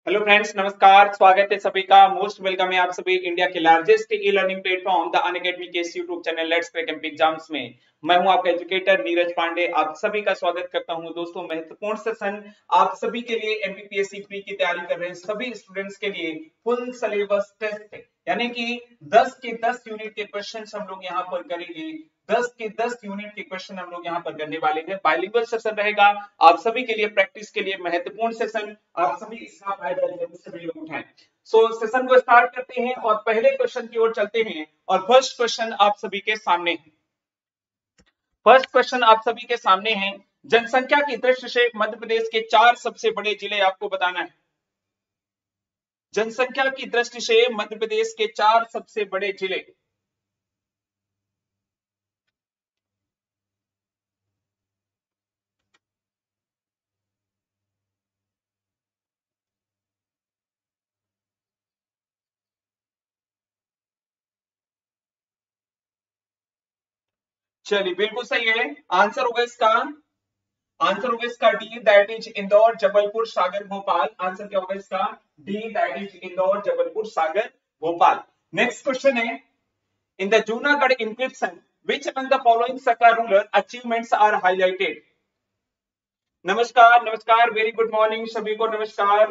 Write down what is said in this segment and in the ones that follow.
Hello friends, नमस्कार। स्वागत है सभी का। मोस्ट वेलकम है आप सभी इंडिया के largest e learning platform the Unacademy के YouTube channel let's crack MP exams में। मैं हूं आपका एजुकेटर नीरज पांडे। आप सभी का स्वागत करता हूं। दोस्तों, महत्वपूर्ण सेशन आप सभी के लिए एमपीपीएससी प्री की तैयारी कर रहे हैं सभी स्टूडेंट्स के लिए फुल सिलेबस टेस्ट, यानी कि 10 के 10 यूनिट के क्वेश्चन हम लोग यहाँ पर करेंगे। 10 के 10 यूनिट के क्वेश्चन हम लोग यहाँ पर करने वाले हैं। बाइलिंगुअल सेशन रहेगा आप सभी के लिए, प्रैक्टिस के लिए महत्वपूर्ण सेशन। आप सभी इसका फायदा जरूर सभी लोग उठाएं। सेशन को स्टार्ट करते हैं और पहले क्वेश्चन की ओर चलते हैं। और फर्स्ट क्वेश्चन आप सभी के सामने है। फर्स्ट क्वेश्चन आप सभी के सामने है। जनसंख्या की दृष्टि से मध्य प्रदेश के 4 सबसे बड़े जिले आपको बताना है। जनसंख्या की दृष्टि से मध्य प्रदेश के 4 सबसे बड़े जिले। चलिए, बिल्कुल सही है। आंसर होगा इसका D, that is Indore, Jabalpur, Sagar, Bhopal. Answer क्या होगा इसका? D, that is Indore, Jabalpur, Sagar, Bhopal. Next question है, in the Junagadh inscription which among the following Saka ruler achievements are highlighted? नमस्कार, नमस्कार, वेरी गुड मॉर्निंग सभी को। नमस्कार।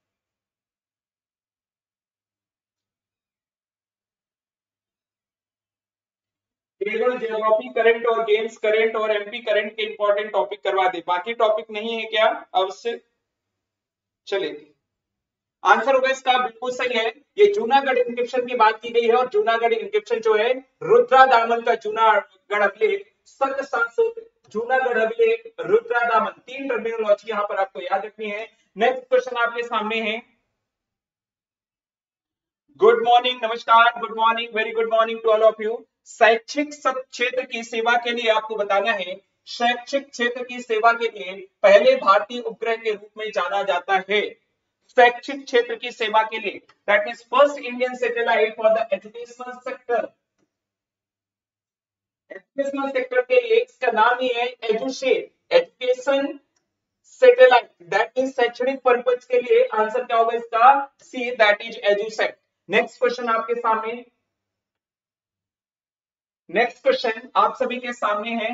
केवल ज्योग्राफी करंट और गेम्स करंट और एमपी करंट के इंपॉर्टेंट टॉपिक करवा दे, बाकी टॉपिक नहीं है क्या? अवश्य। चलिए, आंसर होगा इसका बिल्कुल सही है। ये जूनागढ़ इंक्रिप्शन की बात की गई है और जूनागढ़ इंक्रिप्शन जो है रुद्रा दामन का जूनागढ़ अभिलेख, सन 700 जूनागढ़ अभिलेख, रुद्रा दामन, 3 टर्मिनोलॉजी यहां पर आपको याद रखनी है। नेक्स्ट क्वेश्चन आपके सामने है। गुड मॉर्निंग, नमस्कार, good morning, very good morning to all of you. शैक्षिक क्षेत्र की सेवा के लिए आपको बताना है, शैक्षिक क्षेत्र की सेवा के लिए पहले भारतीय उपग्रह के रूप में जाना जाता है। शैक्षिक क्षेत्र की सेवा के लिए, that means first Indian satellite for the educational sector. Educational sector के लिए इसका नाम ही है EDUSAT, education satellite, that means शैक्षणिक पर्पज के लिए। आंसर क्या होगा इसका? C, that is EDUSAT. Next question आपके सामने, नेक्स्ट क्वेश्चन आप सभी के सामने है।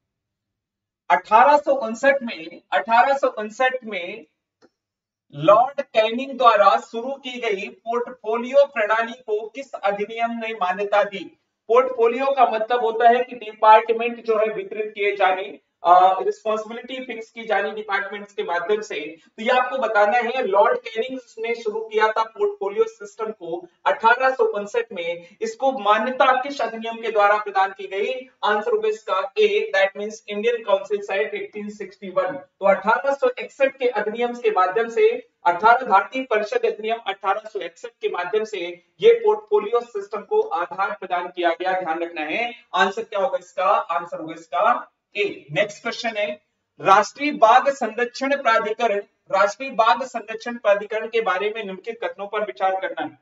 1859 में लॉर्ड कैनिंग द्वारा शुरू की गई पोर्टफोलियो प्रणाली को किस अधिनियम ने मान्यता दी? पोर्टफोलियो का मतलब होता है कि डिपार्टमेंट जो है वितरित किए जाने, रिस्पॉन्सिबिलिटी फिक्स की जानी डिपार्टमेंट्स के माध्यम से। तो ये आपको बताना है, लॉर्ड कैनिंग ने शुरू किया था पोर्टफोलियो सिस्टम को 1859 में। इसको मान्यता किस अधिनियम के द्वारा प्रदान की गई? आंसर होगा इसका A, that means Indian council act 1861। तो 1861 के अधिनियम के माध्यम से, 18 भारतीय परिषद अधिनियम 1861 के माध्यम से ये पोर्टफोलियो सिस्टम को आधार प्रदान किया गया। ध्यान रखना है। आंसर क्या होगा इसका? आंसर होगा इसका ए। नेक्स्ट क्वेश्चन है, राष्ट्रीय बाघ संरक्षण प्राधिकरण, राष्ट्रीय बाघ संरक्षण प्राधिकरण के बारे में निम्नलिखित कथनों पर विचार करना है।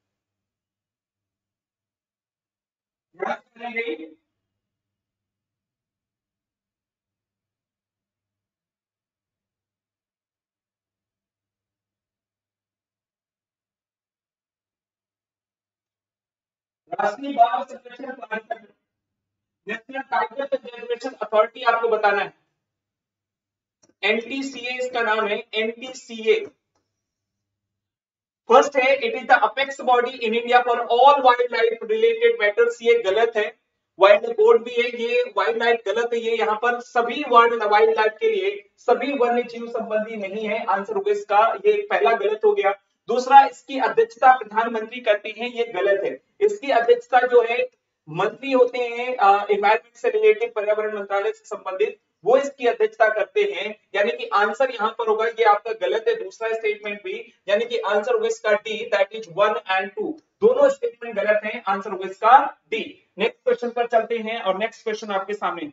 राष्ट्रीय बाघ संरक्षण प्राधिकरण, नेशनल टाइगर कंजर्वेशन अथॉरिटी आपको बताना है। एनटीसीए इसका नाम है, एनटीसीए। फर्स्ट है, it is the apex body in India for all wild life related matters. ये गलत है। वाइल्ड बोर्ड भी है, ये वाइल्ड लाइफ गलत है। ये यहाँ पर सभी वाइल्ड लाइफ के लिए, सभी वन्य जीव संबंधी नहीं है। आंसर होगा इसका, ये पहला गलत हो गया। दूसरा, इसकी अध्यक्षता प्रधानमंत्री करते हैं, ये गलत है। इसकी अध्यक्षता जो है मंत्री होते हैं, एनवायरमेंट से रिलेटेड, पर्यावरण मंत्रालय से संबंधित, वो इसकी अध्यक्षता करते हैं। यानी कि आंसर यहां पर होगा, ये आपका गलत है दूसरा स्टेटमेंट भी। यानी कि आंसर होगा इसका डी, दैट इज 1 और 2, दोनों स्टेटमेंट गलत हैं। आंसर होगा इसका डी। नेक्स्ट क्वेश्चन पर चलते हैं और नेक्स्ट क्वेश्चन आपके सामने,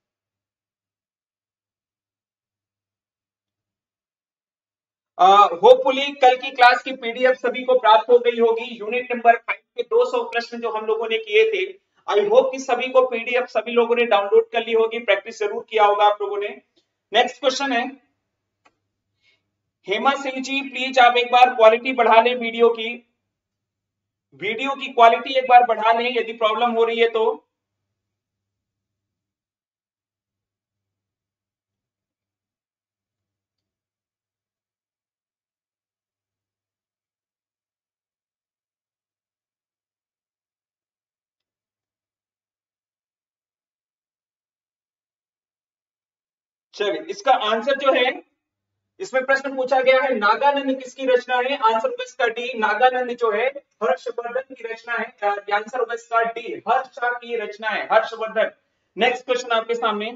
होपफुली कल की क्लास की पीडीएफ सभी को प्राप्त हो गई होगी। यूनिट नंबर 5 के 200 प्रश्न जो हम लोगों ने किए थे, आई होप कि सभी को पीडीएफ सभी लोगों ने डाउनलोड कर ली होगी, प्रैक्टिस जरूर किया होगा आप लोगों ने। नेक्स्ट क्वेश्चन है, हेमा सिंह जी प्लीज आप एक बार क्वालिटी बढ़ा लें, वीडियो की क्वालिटी एक बार बढ़ा लें यदि प्रॉब्लम हो रही है तो। चलिए इसका आंसर जो है, इसमें प्रश्न पूछा गया है नागानंद किसकी रचना है, आंसर होगा इसका डी, नागानंद जो है हर्षवर्धन की रचना है, आंसर होगा इसका डी, हर्ष की रचना है, हर्षवर्धन। नेक्स्ट क्वेश्चन आपके सामने।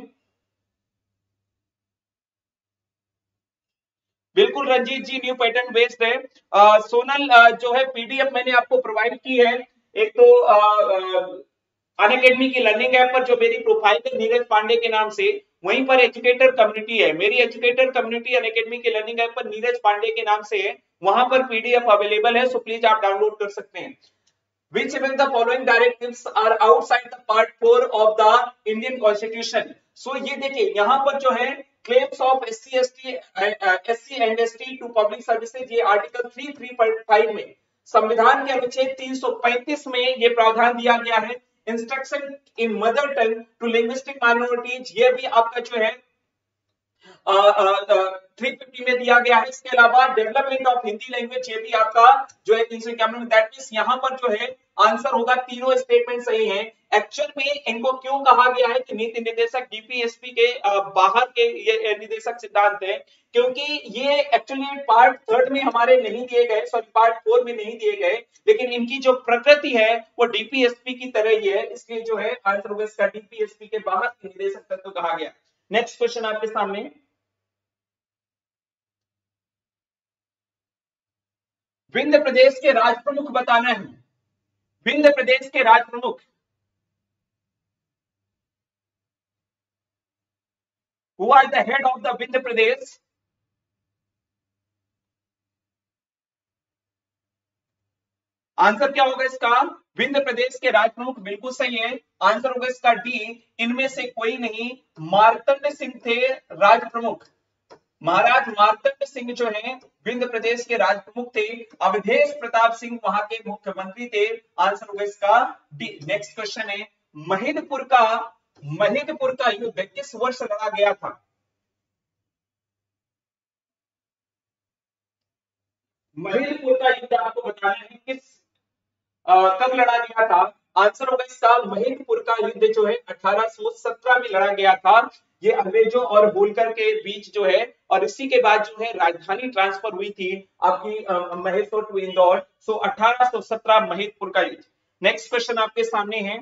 बिल्कुल Ranjeet ji, new pattern based है। सोनल जो है पीडीएफ मैंने आपको प्रोवाइड की है, एक तो अनअकैडमी की लर्निंग ऐप पर जो मेरी प्रोफाइल है नीरज पांडे के नाम से, वहीं पर एजुकेटर कम्युनिटी है, मेरी एजुकेटर कम्युनिटी अनअकैडमी की लर्निंग ऐप पर नीरज पांडे के नाम से है, वहां पर पीडीएफ अवेलेबल है, सो प्लीज आप डाउनलोड कर सकते हैं। Which among the following directives are outside the part 4 of the Indian Constitution? So ये देखिए यहाँ पर जो है claims of SC and ST to public services, ये आर्टिकल 335 में संविधान के अनुच्छेद 335 में ये प्रावधान दिया गया है। Instruction in mother tongue to linguistic minorities, ये भी आपका जो है 350 में दिया गया है। इसके अलावा डेवलपमेंट ऑफ हिंदी लैंग्वेज, ये भी आपका जो है 351 में। दैट मींस यहाँ पर जो है आंसर होगा, तीनों स्टेटमेंट सही हैं। एक्चुअल में इनको क्यों कहा गया है कि नीति निर्देशक डीपीएसपी के बाहर के ये निर्देशक सिद्धांत है, क्योंकि ये एक्चुअली पार्ट 3 में हमारे नहीं दिए गए, सॉरी पार्ट 4 में नहीं दिए गए, लेकिन इनकी जो प्रकृति है वो डीपीएसपी की तरह ही है, इसलिए जो है आंसर होगा इसका डीपीएसपी के बाहर के निर्देशक तत्व कहा गया। नेक्स्ट क्वेश्चन आपके सामने। विंध्य प्रदेश के राज प्रमुख बताना है, विंध्य प्रदेश के राज प्रमुख। Who are the head of the Vindhya Pradesh? Answer क्या होगा इसका, विंध्य प्रदेश के राज प्रमुख, बिल्कुल सही है, आंसर होगा इसका डी, इनमें से कोई नहीं, मार्तंड सिंह थे राज प्रमुख। महाराज मार्तंड सिंह जो है विंध्य प्रदेश के राज प्रमुख थे, अवधेश प्रताप सिंह वहां के मुख्यमंत्री थे, आंसर होगा इसका डी। नेक्स्ट क्वेश्चन है, महिदपुर का युद्ध किस वर्ष लड़ा गया था? महिदपुर का युद्ध आपको बताना है कब लड़ा गया था, आंसर होगा इसका महिदपुर का युद्ध जो है 1817 में लड़ा गया था। ये अंग्रेजों और होलकर के बीच जो है, और इसी के बाद जो है राजधानी ट्रांसफर हुई थी आपकी महेश्वर टू इंदौर, सो 1817 महिदपुर का युद्ध। नेक्स्ट क्वेश्चन आपके सामने है,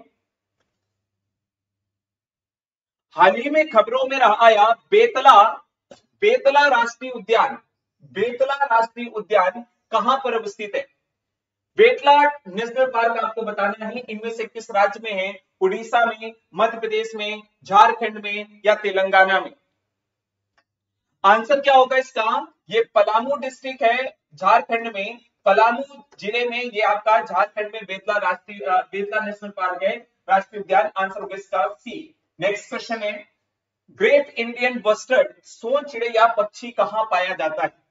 हाल ही में खबरों में आया बेतला राष्ट्रीय उद्यान, बेतला राष्ट्रीय उद्यान कहां पर अवस्थित है? बेतला नेशनल पार्क आपको बताना है इनमें से किस राज्य में है, उड़ीसा में, मध्य प्रदेश में, झारखंड में या तेलंगाना में? आंसर क्या होगा इसका, ये पलामू डिस्ट्रिक्ट है झारखंड में, पलामू जिले में ये आपका झारखंड में बेतला नेशनल पार्क है, राष्ट्रीय उद्यान, आंसर होगा इसका सी। नेक्स्ट क्वेश्चन है, ग्रेट इंडियन बस्टर्ड सोन चिड़िया पक्षी कहां पाया जाता है?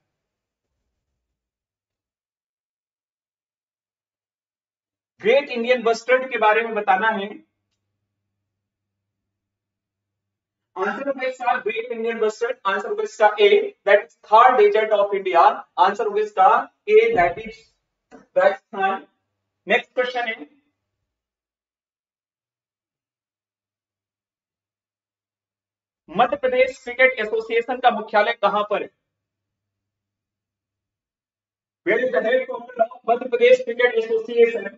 ग्रेट इंडियन बस्टर्ड के बारे में बताना है, आंसर होगा इसका ग्रेट इंडियन बस्टर्ड, आंसर होगा इसका A, that is third desert of India, answer होगा इसका A, that is Rajasthan. Next question है, मध्य प्रदेश क्रिकेट एसोसिएशन का मुख्यालय कहां पर है? Where is the headquarter of Madhya Pradesh cricket association?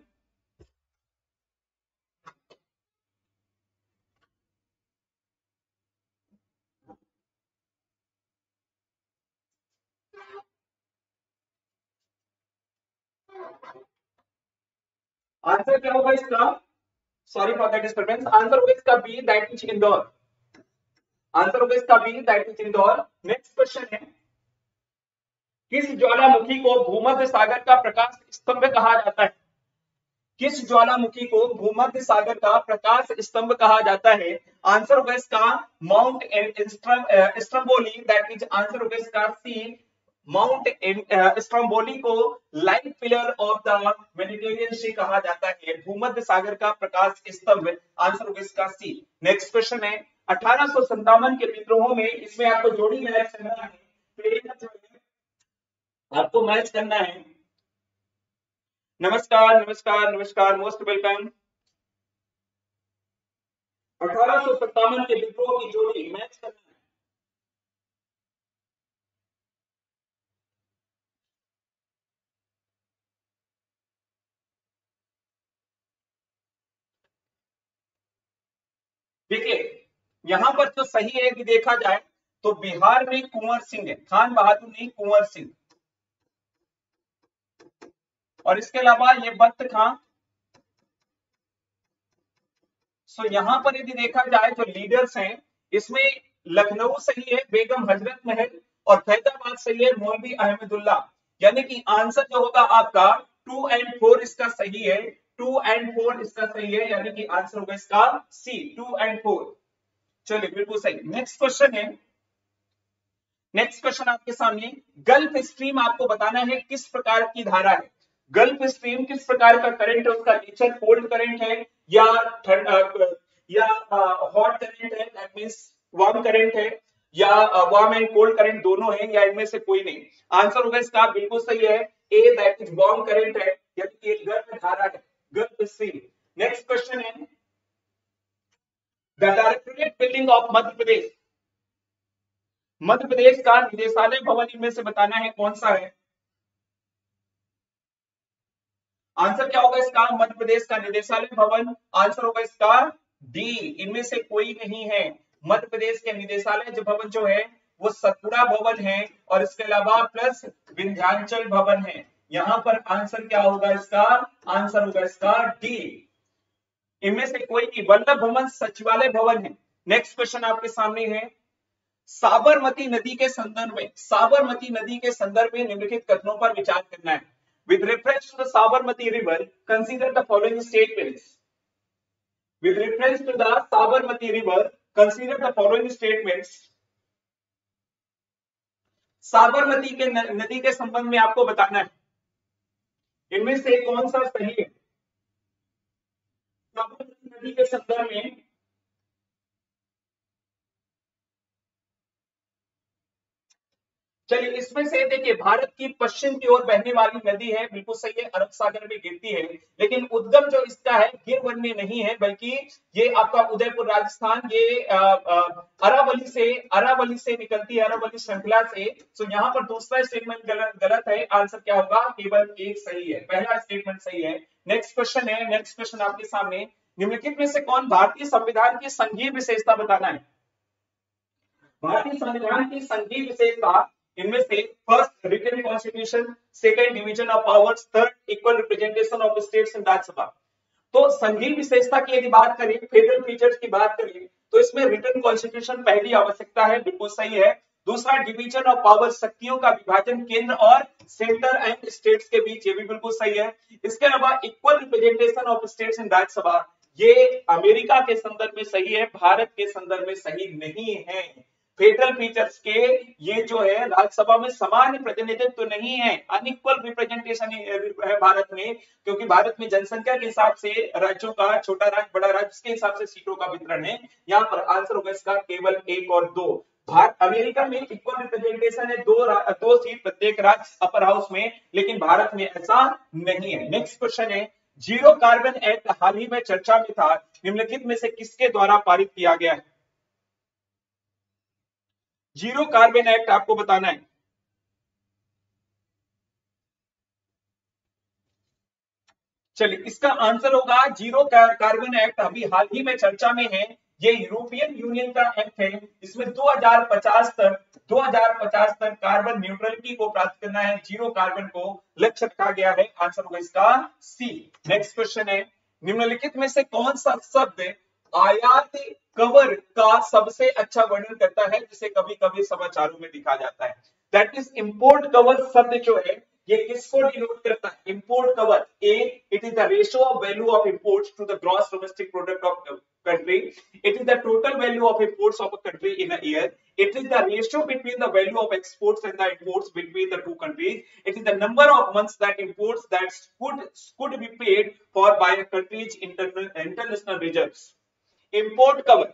Answer क्या होगा इसका, sorry for the disturbance, answer होगा इसका B, that is Indore, answer होगा इसका B, that is Indore. Next question है, किस ज्वालामुखी को भूमध्य सागर का प्रकाश स्तंभ कहा जाता है? किस ज्वालामुखी को भूमध्य सागर का प्रकाश स्तंभ कहा जाता है? आंसर होगा इसका mount Stromboli, that is answer होगा इसका सी, माउंट स्ट्रोम्बोली को light pillar of the Mediterranean sea कहा जाता है, भूमध्य सागर का प्रकाश स्तंभ। आंसर होगा इसका सी। नेक्स्ट क्वेश्चन है 1857 के विद्रोहों में, इसमें आपको जोड़ी मैच करना है, आपको मैच करना है। नमस्कार नमस्कार नमस्कार, मोस्ट वेलकम। 1857 के विद्रोह की जोड़ी मैच करना है। देखिए यहां पर जो सही है कि देखा जाए तो बिहार में कुंवर सिंह है, खान बहादुर नहीं, कुंवर सिंह। और इसके अलावा ये बख्त खां। सो यहां पर यदि देखा जाए जो लीडर्स हैं, इसमें लखनऊ सही है, बेगम हजरत महल, और फैजाबाद सही है, मौलवी अहमदुल्ला। यानी कि आंसर जो होगा आपका 2 एंड 4 इसका सही है, 2 एंड 4 इसका सही है, यानी कि आंसर होगा इसका सी, 2 एंड 4। चलिए बिल्कुल सही। नेक्स्ट क्वेश्चन है, नेक्स्ट क्वेश्चन आपके सामने, गल्फ स्ट्रीम आपको बताना है किस प्रकार की धारा है। गल्फ स्ट्रीम किस प्रकार का करंट है, उसका नेचर कोल्ड करंट है या हॉट करंट है, दैट मींस वार्म करंट है, या वार्म एंड कोल्ड करंट दोनों है, या इनमें से कोई नहीं। आंसर होगा इसका बिल्कुल सही है A, that is warm current है, यानी कि गर्म धारा है, गल्फ स्ट्रीम। नेक्स्ट क्वेश्चन है, the directorate building of Madhya Pradesh, Madhya Pradesh का निदेशालय भवन इनमें से बताना है कौन सा है। आंसर क्या होगा इसका, मध्य प्रदेश का निदेशालय भवन। आंसर होगा इसका डी, इनमें से कोई नहीं है। मध्य प्रदेश के निदेशालय जो भवन जो है वो सतपुड़ा भवन है, और इसके अलावा प्लस विंध्याचल भवन है। यहां पर आंसर क्या होगा इसका, आंसर होगा इसका डी, इनमें से कोई नहीं। वल्लभ भवन सचिवालय भवन है। नेक्स्ट क्वेश्चन आपके सामने है, साबरमती नदी के संदर्भ में, साबरमती नदी के संदर्भ में निम्नलिखित कथनों पर विचार करना है। With reference to the Sabarmati river, consider the following statements. With reference to the Sabarmati river, consider the following statements. Sabarmati के नदी के संबंध में आपको बताना है, इनमें से कौन सा सही है। साबरमती नदी के संदर्भ में चलिए इसमें से देखिए, भारत की पश्चिम की ओर बहने वाली नदी है, बिल्कुल सही है, अरब सागर में गिरती है, लेकिन उद्गम जो इसका है गिरवन में नहीं है, बल्कि ये आपका उदयपुर राजस्थान, ये अरावली से निकलती है, अरावली श्रृंखला से। तो यहाँ पर दूसरा स्टेटमेंट गलत है, आंसर क्या होगा, केवल एक सही है, पहला स्टेटमेंट सही है। नेक्स्ट क्वेश्चन है, नेक्स्ट क्वेश्चन आपके सामने, निम्नलिखित में से कौन भारतीय संविधान की संघीय विशेषता बताना है। भारतीय संविधान की संघीय विशेषता, इनमें से first written constitution, second division of powers, third equal representation of states in Rajya Sabha. तो संघीय विशेषता की यदि बात करें, फेडरल फीचर्स की बात करें, तो इसमें रिटन कॉन्स्टिट्यूशन पहली आवश्यकता है, बिल्कुल सही है। दूसरा डिवीजन ऑफ पावर, शक्तियों का विभाजन केंद्र और सेंटर एंड स्टेट्स के बीच, ये भी बिल्कुल सही है। इसके अलावा equal representation of states in Rajya Sabha, ये अमेरिका के संदर्भ में सही है, भारत के संदर्भ में सही नहीं है। फेडरल फीचर्स के ये जो है राज्यसभा में समान प्रतिनिधित्व तो नहीं है, अनइक्वल रिप्रेजेंटेशन है भारत में, क्योंकि भारत में जनसंख्या के हिसाब से राज्यों का, छोटा राज्य बड़ा राज्य के हिसाब से सीटों का वितरण है। यहाँ पर आंसर होगा इसका केवल 1 और 2। भारत, अमेरिका में इक्वल रिप्रेजेंटेशन है, दो सीट प्रत्येक राज्य अपर हाउस में, लेकिन भारत में ऐसा नहीं है। नेक्स्ट क्वेश्चन है, जीरो कार्बन एक्ट हाल ही में चर्चा में था, निम्नलिखित में से किसके द्वारा पारित किया गया है। जीरो कार्बन एक्ट आपको बताना है। चलिए इसका आंसर होगा जीरो कार्बन एक्ट अभी हाल ही में चर्चा में है, ये यूरोपियन यूनियन का एक्ट है। इसमें 2050 तक कार्बन न्यूट्रलिटी को प्राप्त करना है, जीरो कार्बन को लक्ष्य रखा गया है। आंसर होगा इसका सी। नेक्स्ट क्वेश्चन है, निम्नलिखित में से कौन सा शब्द आयात कवर का सबसे अच्छा वर्णन करता है, जिसे कभी कभी समाचारों में लिखा जाता है। दैट इज इंपोर्ट कवर शब्द जो है, ये किसको डिनोट करता है? Import cover. A, it is the ratio of value of imports to the gross domestic product of country. It is the total value of imports of a country in a year. It is the ratio between the value of exports and the imports between the two countries. It is the number of months that imports that could be paid for by a country's international reserves. Import cover.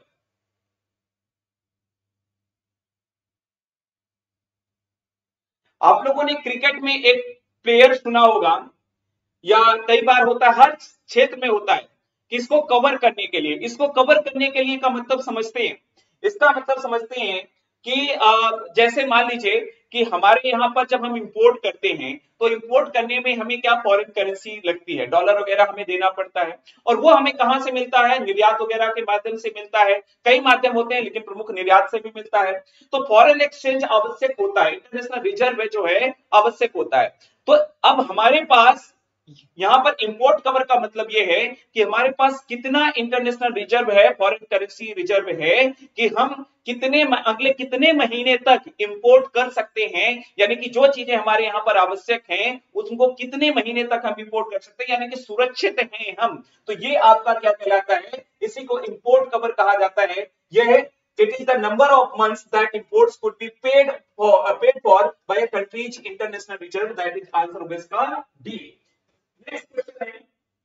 आप लोगों ने cricket में एक player सुना होगा, या कई बार होता है, हर क्षेत्र में होता है, किसको कवर करने के लिए। इसको कवर करने के लिए का मतलब समझते हैं, इसका मतलब समझते हैं कि जैसे मान लीजिए कि हमारे यहाँ पर जब हम इंपोर्ट करते हैं तो इंपोर्ट करने में हमें क्या फॉरेन करेंसी लगती है, डॉलर वगैरह हमें देना पड़ता है, और वो हमें कहां से मिलता है? निर्यात वगैरह के माध्यम से मिलता है। कई माध्यम होते हैं लेकिन प्रमुख निर्यात से भी मिलता है। तो फॉरेन एक्सचेंज आवश्यक होता है, इंटरनेशनल रिजर्व जो है आवश्यक होता है। तो अब हमारे पास यहां पर इंपोर्ट कवर का मतलब यह है कि हमारे पास कितना इंटरनेशनल रिजर्व है, फॉरेन करेंसी रिजर्व है, कि हम कितने अगले कितने महीने तक इंपोर्ट कर सकते हैं, यानी कि जो चीजें हमारे यहां पर आवश्यक हैं उनको कितने महीने तक हम इंपोर्ट कर सकते हैं, यानी कि सुरक्षित हैं हम। तो ये आपका क्या कहलाता है? इसी को इंपोर्ट कवर कहा जाता है। यह it is the number of months that imports could be paid for by a country's international reserve. That is answer होगा इसका D. नेक्स्ट क्वेश्चन है,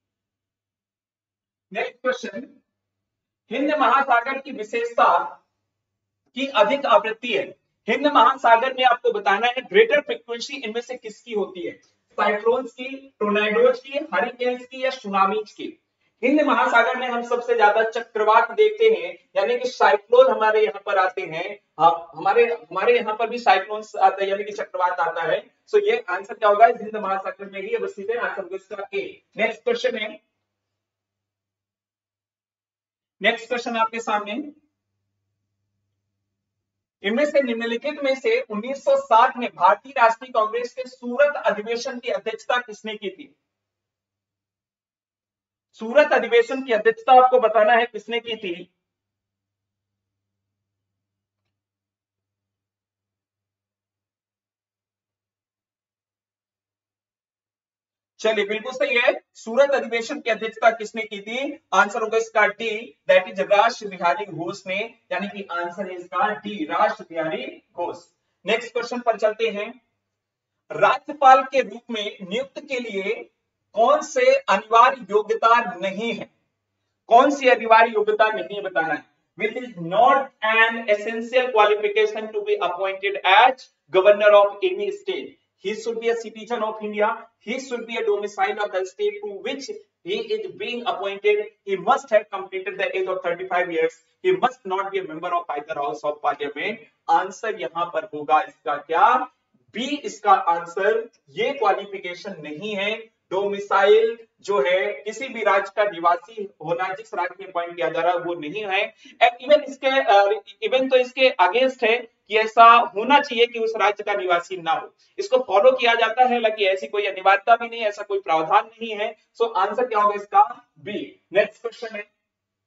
नेक्स्ट क्वेश्चन, हिंद महासागर की विशेषता की अधिक आवृत्ति है। हिंद महासागर में आपको बताना है ग्रेटर फ्रीक्वेंसी इनमें से किसकी होती है? साइक्लोन्स की, टोर्नाडोज की, हरिकेन्स की, या सुनामीज की? हिंद महासागर में हम सबसे ज्यादा चक्रवात देखते हैं, यानी कि साइक्लोन हमारे यहाँ पर आते हैं। हमारे यहाँ पर भी साइक्लोन्स आते हैं, यानी कि चक्रवात आता है। सो ये आंसर क्या होगा? हिंद महासागर में ही अवस्थित है। आंसर होगा इसका ए। नेक्स्ट क्वेश्चन है, नेक्स्ट क्वेश्चन आपके सामने, इनमें से निम्नलिखित में से 1960 में भारतीय राष्ट्रीय कांग्रेस के सूरत अधिवेशन की अध्यक्षता किसने की थी? सूरत अधिवेशन की अध्यक्षता आपको बताना है किसने की थी। चलिए बिल्कुल सही है, सूरत अधिवेशन की अध्यक्षता किसने की थी? आंसर होगा इसका D, that is Rash Behari Ghosh ने, यानी कि आंसर है इसका D, Rash Behari Ghosh. Next question पर चलते हैं, राज्यपाल के रूप में नियुक्त के लिए कौन से अनिवार्य योग्यता नहीं है? कौन सी अनिवार्य योग्यता नहीं है बताना है। Which is not an essential qualification to be appointed as governor of any state. He should be a citizen of India. He should be a domicile of the state to which he is being appointed. He must have completed the age of 35 years. He must not be a member of either house of parliament. Answer यहां पर होगा इसका क्या? B इसका answer. ये qualification नहीं है। Domicile जो है किसी भी राज्य का निवासी होना, जिस राज्य में अपॉइंट किया जा रहा है वो नहीं है। इवन इवन तो इसके अगेंस्ट है कि ऐसा होना चाहिए कि उस राज्य का निवासी ना हो। इसको फॉलो किया जाता है, हालांकि ऐसी कोई अनिवार्यता भी नहीं है, ऐसा कोई प्रावधान नहीं है। सो आंसर क्या होगा इसका? बी। नेक्स्ट क्वेश्चन है,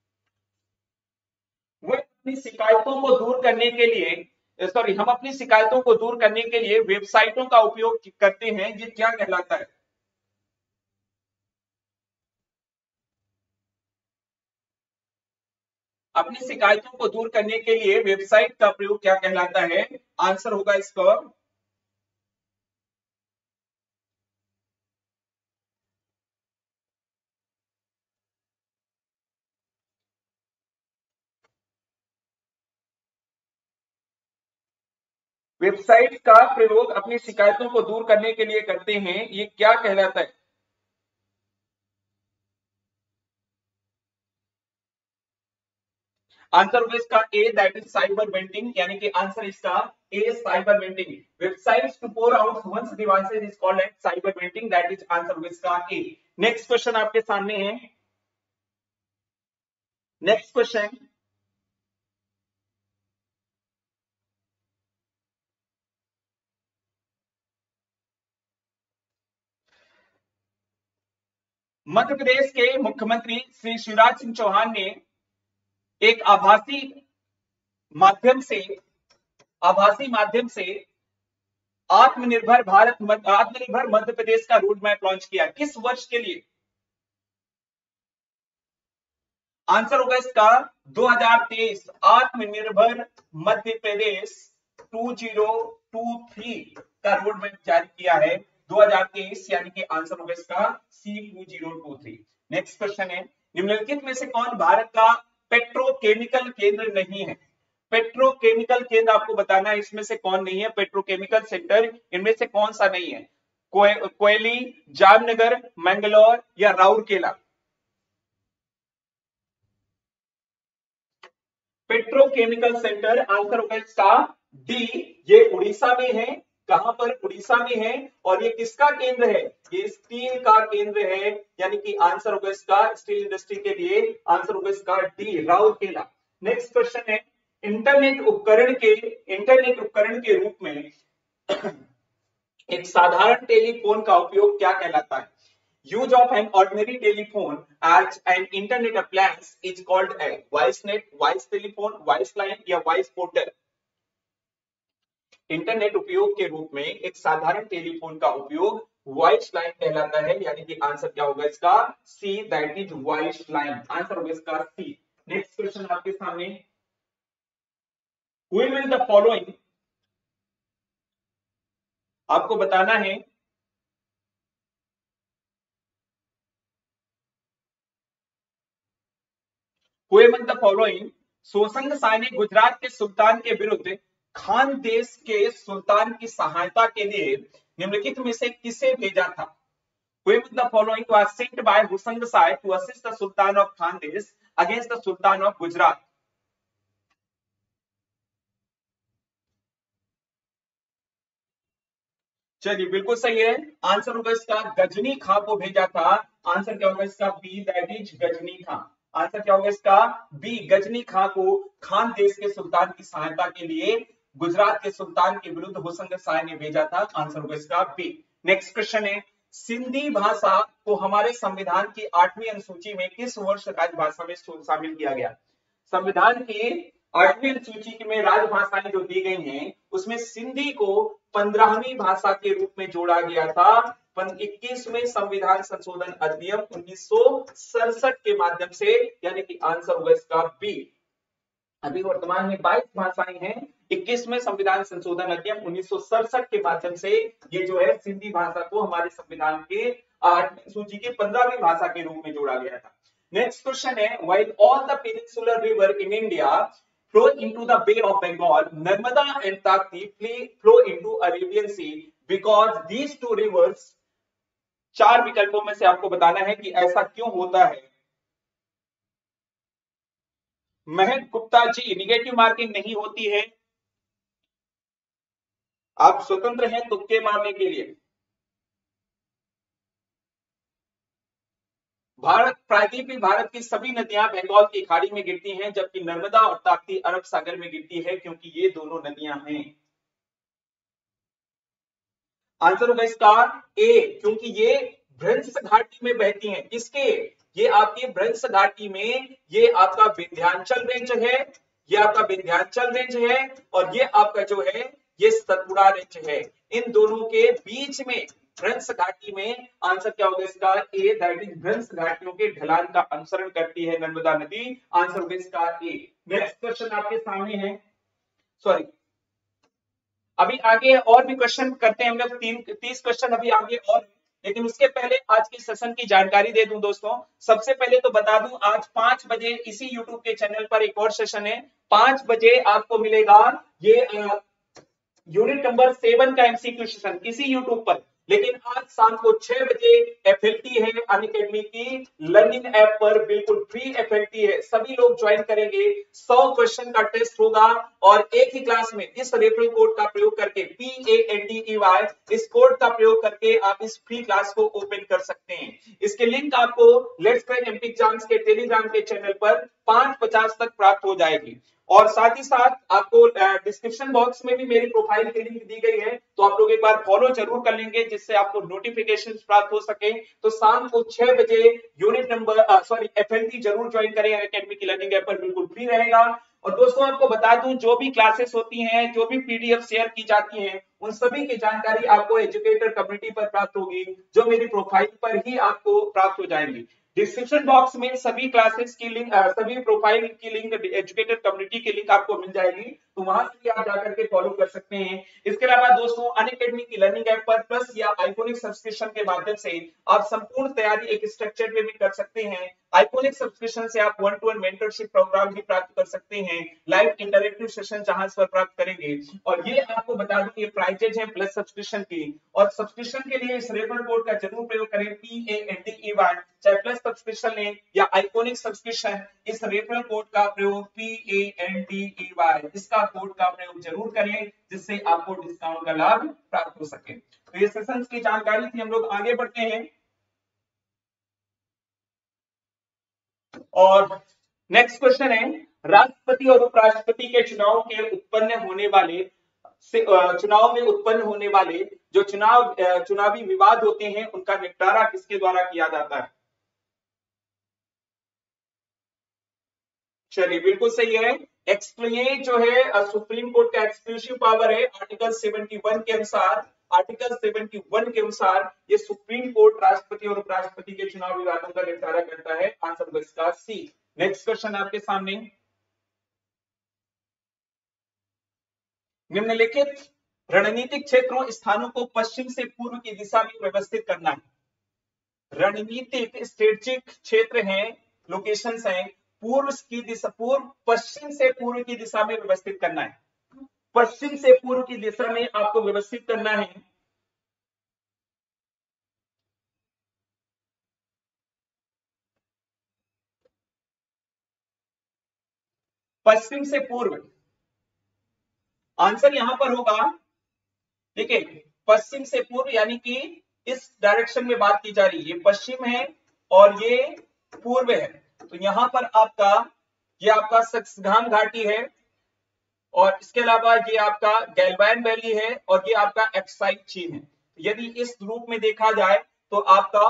वो अपनी शिकायतों को दूर करने के लिए हम अपनी शिकायतों को दूर करने के लिए वेबसाइटों का उपयोग करते हैं, ये क्या कहलाता है? अपनी शिकायतों को दूर करने के लिए वेबसाइट का प्रयोग क्या कहलाता है? आंसर होगा इसका वेबसाइट का प्रयोग अपनी शिकायतों को दूर करने के लिए करते हैं, ये क्या कहलाता है? आंसर होगा इसका A, that is cyber venting, यानी कि आंसर इसका A, cyber venting. Websites to pour out one's devices is called as cyber venting, that is answer होगा इसका ए। नेक्स्ट क्वेश्चन आपके सामने है, नेक्स्ट क्वेश्चन, मध्य प्रदेश के मुख्यमंत्री श्री शिवराज सिंह चौहान ने एक आभासी माध्यम से आत्मनिर्भर मध्य प्रदेश का रोड मैप लॉन्च किया, किस वर्ष के लिए? आंसर होगा इसका 2023। आत्मनिर्भर मध्य प्रदेश 2023 का रोड मैप जारी किया है 2023, यानी कि आंसर होगा इसका C 2023। नेक्स्ट क्वेश्चन है, निम्नलिखित में से कौन भारत का पेट्रोकेमिकल केंद्र नहीं है? पेट्रोकेमिकल केंद्र आपको बताना है, इसमें से कौन नहीं है पेट्रोकेमिकल सेक्टर, इनमें से कौन सा नहीं है? कोयली, जामनगर, मैंगलोर या राउरकेला? पेट्रोकेमिकल सेंटर आंसर होगा इसका डी, ये उड़ीसा में है। कहां पर? उड़ीसा में है। और ये किसका केंद्र है? ये स्टील का केंद्र है, यानी कि आंसर होगा इसका स्टील इंडस्ट्री के लिए आंसर होगा इसका डी, राउरकेला। नेक्स्ट क्वेश्चन है, इंटरनेट उपकरण के रूप में एक साधारण टेलीफोन का उपयोग क्या कहलाता है? Use of an ordinary telephone as an internet appliance is called a voice net, voice telephone, voice line या voice portal। इंटरनेट उपयोग के रूप में एक साधारण टेलीफोन का उपयोग वॉइस लाइन कहलाता है, यानी कि आंसर क्या होगा इसका? C, that is voice line. Answer होगा इसका सी। नेक्स्ट क्वेश्चन आपके सामने, व्हिच वन द फॉलोइंग, आपको बताना है हुए one the following. Sosang Shah ने गुजरात के सुल्तान के विरुद्ध खान देश के सुल्तान की सहायता के लिए निम्नलिखित में से किसे भेजा था? Who among the following was sent by Husang Shah to assist the Sultan of Khandesh against the Sultan of Gujarat? चलिए बिल्कुल सही है, आंसर होगा इसका गजनी खां को भेजा था। आंसर क्या होगा इसका? B, that is Ghazni Khan. Answer क्या होगा इसका? बी, गजनी खां को खान देश के सुल्तान की सहायता के लिए गुजरात के सुल्तान के विरुद्ध हुसंग शाह ने भेजा था। आंसर होगा इसका बी। नेक्स्ट क्वेश्चन है, सिंधी भाषा को हमारे संविधान की 8वीं अनुसूची में किस वर्ष राजभाषा में शामिल किया गया? संविधान की 8वीं अनुसूची में राजभाषाएं जो दी गई हैं उसमें सिंधी को 15वीं भाषा के रूप में जोड़ा गया था 21वें संविधान संशोधन अधिनियम 1967 के माध्यम से, यानी कि आंसर होगा इसका बी। अभी वर्तमान में 22 भाषाएं हैं, 21वें संविधान संशोधन अधिनियम 1967 के माध्यम से ये जो है सिंधी भाषा को हमारे संविधान के 8वीं सूची की 15वीं भाषा के रूप में जोड़ा गया था। नेक्स्ट क्वेश्चन है, while all the peninsular river in India flow into the Bay of Bengal, Narmada and Tapti flow into Arabian Sea because these two rivers, 4 विकल्पों में से आपको बताना है कि ऐसा क्यों होता है। महक गुप्ता जी, निगेटिव मार्किंग नहीं होती है, आप स्वतंत्र हैं तुक्के मारने के लिए। प्रायद्वीपीय भारत की सभी नदियां बंगाल की खाड़ी में गिरती हैं, जबकि नर्मदा और ताप्ती अरब सागर में गिरती है, क्योंकि ये दोनों नदियां हैं। आंसर होगा इसका ए, क्योंकि ये भ्रंश घाटी में बहती हैं। किसके? ये आपकी भ्रंश घाटी में, ये आपका विंध्याचल रेंज है, ये आपका विंध्याचल रेंज है, और ये आपका जो है ये सतपुड़ा रेंज है। इन दोनों के बीच में भ्रंश घाटी में आंसर क्या होगा इसका? ए, दैट इज भ्रंश घाटियों के ढलान का अनुसरण करती है नर्मदा नदी। आंसर होगा इसका ए। नेक्स्ट क्वेश्चन आपके सामने है, सॉरी अभी आगे और भी क्वेश्चन करते हैं हम लोग, 30 क्वेश्चन अभी आगे और, लेकिन उसके पहले आज के सेशन की जानकारी दे दूं दोस्तों। सबसे पहले तो बता दूं, आज 5 बजे इसी YouTube के चैनल पर एक और सेशन है। 5 बजे आपको मिलेगा ये यूनिट नंबर 7 का एमसीक्यू सेशन इसी YouTube पर। लेकिन आज शाम को 6 बजे एफएलटी है अनअकैडमी की लर्निंग ऐप पर, बिल्कुल फ्री एफएलटी है, सभी लोग ज्वाइन करेंगे। 100 क्वेश्चन का टेस्ट होगा और एक ही क्लास में इस रेफरल कोड का प्रयोग करके PANDEY, इस कोड का प्रयोग करके आप इस फ्री क्लास को ओपन कर सकते हैं। इसके लिंक आपको लेट्स क्रैक एमपी एग्जाम्स के टेलीग्राम के चैनल पर 5:50 तक प्राप्त हो जाएगी। और साथ ही साथ आपको डिस्क्रिप्शन बॉक्स में भी मेरी प्रोफाइल की लिंक दी गई है, तो आप लोग एक बार फॉलो जरूर कर लेंगे जिससे आपको नोटिफिकेशन प्राप्त हो सके। तो शाम को 6 बजे यूनिट नंबर एफएलटी जरूर ज्वाइन करें, अनअकैडमी की लर्निंग ऐप पर बिल्कुल फ्री रहेगा। और दोस्तों आपको बता दूं, जो भी क्लासेस होती हैं, जो भी पीडीएफ शेयर की जाती हैं, उन सभी की जानकारी आपको एजुकेटर कम्युनिटी पर प्राप्त होगी, जो मेरी प्रोफाइल पर ही आपको प्राप्त हो जाएंगी। डिस्क्रिप्शन बॉक्स में सभी क्लासेस की लिंक, सभी प्रोफाइल की लिंक, एजुकेटर कम्युनिटी की लिंक आपको मिल जाएगी, तो वहां से भी आप जाकर के फॉलो कर सकते हैं। इसके अलावा दोस्तों अनअकैडमी की लर्निंग ऐप पर प्लस या आइकॉनिक सब्सक्रिप्शन के माध्यम से आप संपूर्ण तैयारी एक स्ट्रक्चर में भी कर सकते हैं। आइकॉनिक सब्सक्रिप्शन से आप 1-to-1 मेंटरशिप प्रोग्राम भी प्राप्त कर सकते हैं, लाइव इंटरैक्टिव सेशन जहां पर प्राप्त करेंगे। और ये आपको बता दूं, ये प्राइजेज है प्लस सब्सक्रिप्शन की, और सब्सक्रिप्शन के लिए इस रेफरल कोड का जरूर प्रयोग करें, PANDEY, चाहे प्लस सब्सक्रिप्शन लें या आइकॉनिक सब्सक्रिप्शन, इस रेफरल कोड का प्रयोग PANDEY, इसका कोड का प्रयोग जरूर करें, जिससे आपको डिस्काउंट का लाभ प्राप्त हो सके। तो ये सेशंस की जानकारी थी, हम लोग आगे बढ़ते हैं। और नेक्स्ट क्वेश्चन है, राष्ट्रपति और उपराष्ट्रपति के चुनाव में उत्पन्न होने वाले जो चुनावी विवाद होते हैं, उनका निपटारा किसके द्वारा किया जाता है? चलिए बिल्कुल सही है। ये जो है सुप्रीम कोर्ट का एक्सक्लूसिव पावर है, आर्टिकल 71 के अनुसार। आर्टिकल 71 के अनुसार ये सुप्रीम कोर्ट राष्ट्रपति और उपराष्ट्रपति के चुनाव विवादों का निपटारा करता है। आंसर होगा इसका सी। नेक्स्ट क्वेश्चन आपके सामने, निम्नलिखित रणनीतिक क्षेत्रों स्थानों को पश्चिम से पूर्व की दिशा में व्यवस्थित करना है। रणनीतिक स्ट्रेटेजिक क्षेत्र हैं, लोकेशंस हैं, पूर्व पश्चिम से पूर्व की दिशा में व्यवस्थित करना है। पश्चिम से पूर्व की दिशा में आपको व्यवस्थित करना है। पश्चिम से पूर्व, आंसर यहां पर होगा, ठीक है, पश्चिम से पूर्व यानी कि इस डायरेक्शन में बात की जा रही है। ये पश्चिम है और ये पूर्व है, तो यहां पर आपका, ये आपका सक्सगाम घाटी है, और इसके अलावा ये आपका गैल्वान वैली है, और ये आपका एक्साई चीन है। यदि इस रूप में देखा जाए तो आपका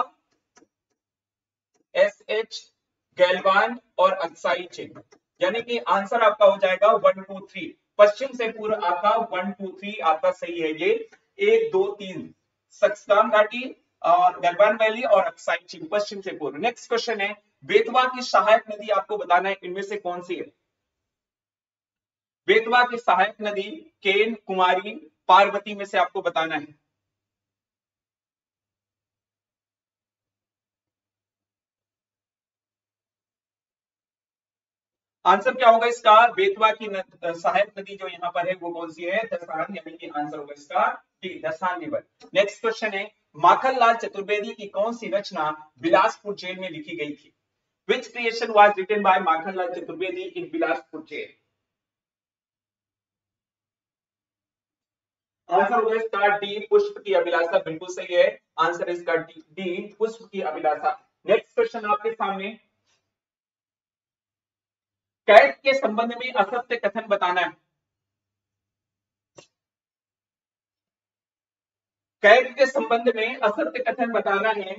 SH गैल्वान और अक्साई चीन, यानी कि आंसर आपका हो जाएगा 1 2 3। पश्चिम से पूर्व आपका 1 2 3 आपका सही है। ये 1 2 3 सक्सगाम घाटी और गैल्वान वैली और अक्साई चीन, पश्चिम से पूर्व। नेक्स्ट क्वेश्चन है, बेतवा की सहायक नदी आपको बताना है, इनमें से कौन सी है? बेतवा की सहायक नदी केन, कुमारी, पार्वती में से आपको बताना है। आंसर क्या होगा इसका? बेतवा की सहायक नदी जो यहाँ पर है वो कौन सी है? दसान, यानी कि आंसर होगा इसका D, Dasan river. Next question है, माखनलाल चतुर्वेदी की कौन सी रचना बिलासपुर जेल में लिखी गई थी? Which creation was written by Makhanlal Chaturvedi in Bilaspur jail? Answer होगा इसका डी, पुष्प की अभिलाषा, बिल्कुल सही है। आंसर इसका डी, पुष्प की अभिलाषा। नेक्स्ट क्वेश्चन आपके सामने, कैद के संबंध में असत्य कथन बताना है। कैद के संबंध में असत्य कथन बताना है।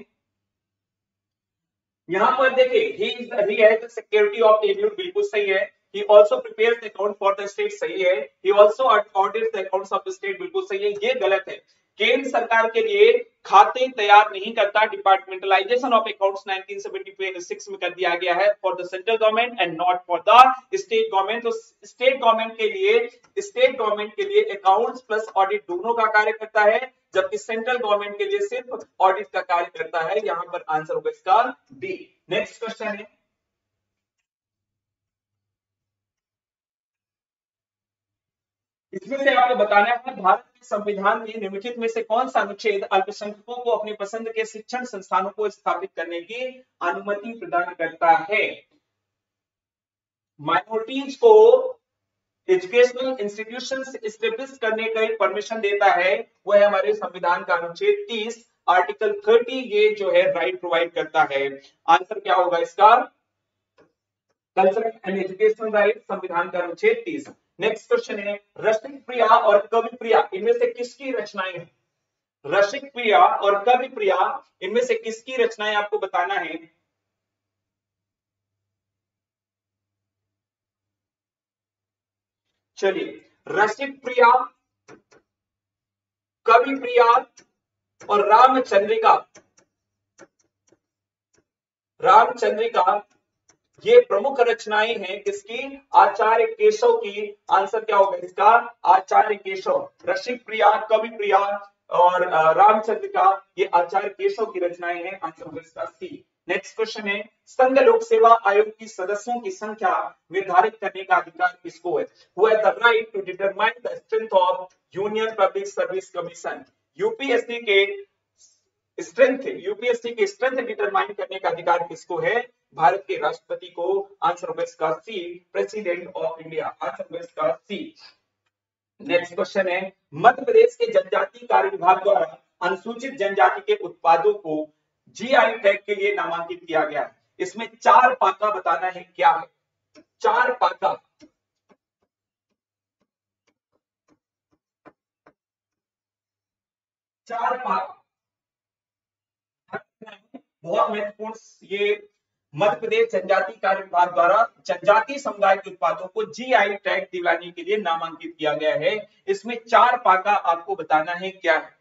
यहां पर देखिए, he has the security of tribute, बिल्कुल सही है। He also prepares the account for the state, सही है। He also audits the accounts of the state, बिल्कुल सही है। ये गलत है। केंद्र सरकार के लिए खाते तैयार नहीं करता। डिपार्टमेंटलाइजेशन ऑफ अकाउंट्स 1976 में कर दिया गया है for the central government and not for the state government. तो स्टेट गवर्नमेंट के लिए अकाउंट्स प्लस ऑडिट दोनों का कार्य करता है, जबकि सेंट्रल गवर्नमेंट के लिए सिर्फ ऑडिट का कार्य करता है। यहां पर आंसर होगा इसका डी। नेक्स्ट क्वेश्चन है, इसमें से आपको बताना है, भारत के संविधान में निम्नलिखित में से कौन सा अनुच्छेद अल्पसंख्यकों को अपनी पसंद के शिक्षण संस्थानों को स्थापित करने की अनुमति प्रदान करता है? माइनॉरिटीज को एजुकेशनल इंस्टीट्यूशंस एस्टेब्लिश करने का एक परमिशन देता है, वो है हमारे संविधान का अनुच्छेद 30, आर्टिकल 30, ये जो है राइट प्रोवाइड करता है। आंसर क्या होगा इसका? कल्चरल एंड एजुकेशनल राइट, संविधान का अनुच्छेद 30। नेक्स्ट क्वेश्चन है, रसिक प्रिया और कवि प्रिया इनमें से किसकी रचनाएं हैं? रसिक प्रिया और कवि प्रिया इनमें से किसकी रचनाएं आपको बताना है। चलिए, रसिक प्रिया, कवि प्रिया और रामचंद्रिका, ये प्रमुख रचनाएं हैं किसकी? आचार्य केशव की। आंसर क्या होगा इसका? आचार्य केशव। रसिक प्रिया, कवि प्रिया और रामचंद्रिका, ये आचार्य केशव की रचनाएं हैं। आंसर होगा इसका सी। नेक्स्ट क्वेश्चन है, संघ लोक सेवा आयोग की सदस्यों की संख्या निर्धारित करने का अधिकार किसको है? Who has the right to determine the strength of Union Public Service Commission? UPSC के स्ट्रेंथ डिटरमाइन करने का अधिकार किसको है? भारत के राष्ट्रपति को। आंसर होगा इसका C, president of India. Answer होगा इसका सी। नेक्स्ट क्वेश्चन है, मध्य प्रदेश के जनजातीय कार्य विभाग द्वारा अनुसूचित जनजाति के उत्पादों को जीआई टैग के लिए नामांकित किया गया है। इसमें 4 पाका बताना है, क्या है? 4 पाका। बहुत महत्वपूर्ण, ये मध्य प्रदेश जनजातीय कार्य विभाग द्वारा जनजातीय समुदाय के उत्पादों को जीआई टैग दिलाने के लिए नामांकित किया गया है। इसमें 4 पाका आपको बताना है, क्या है?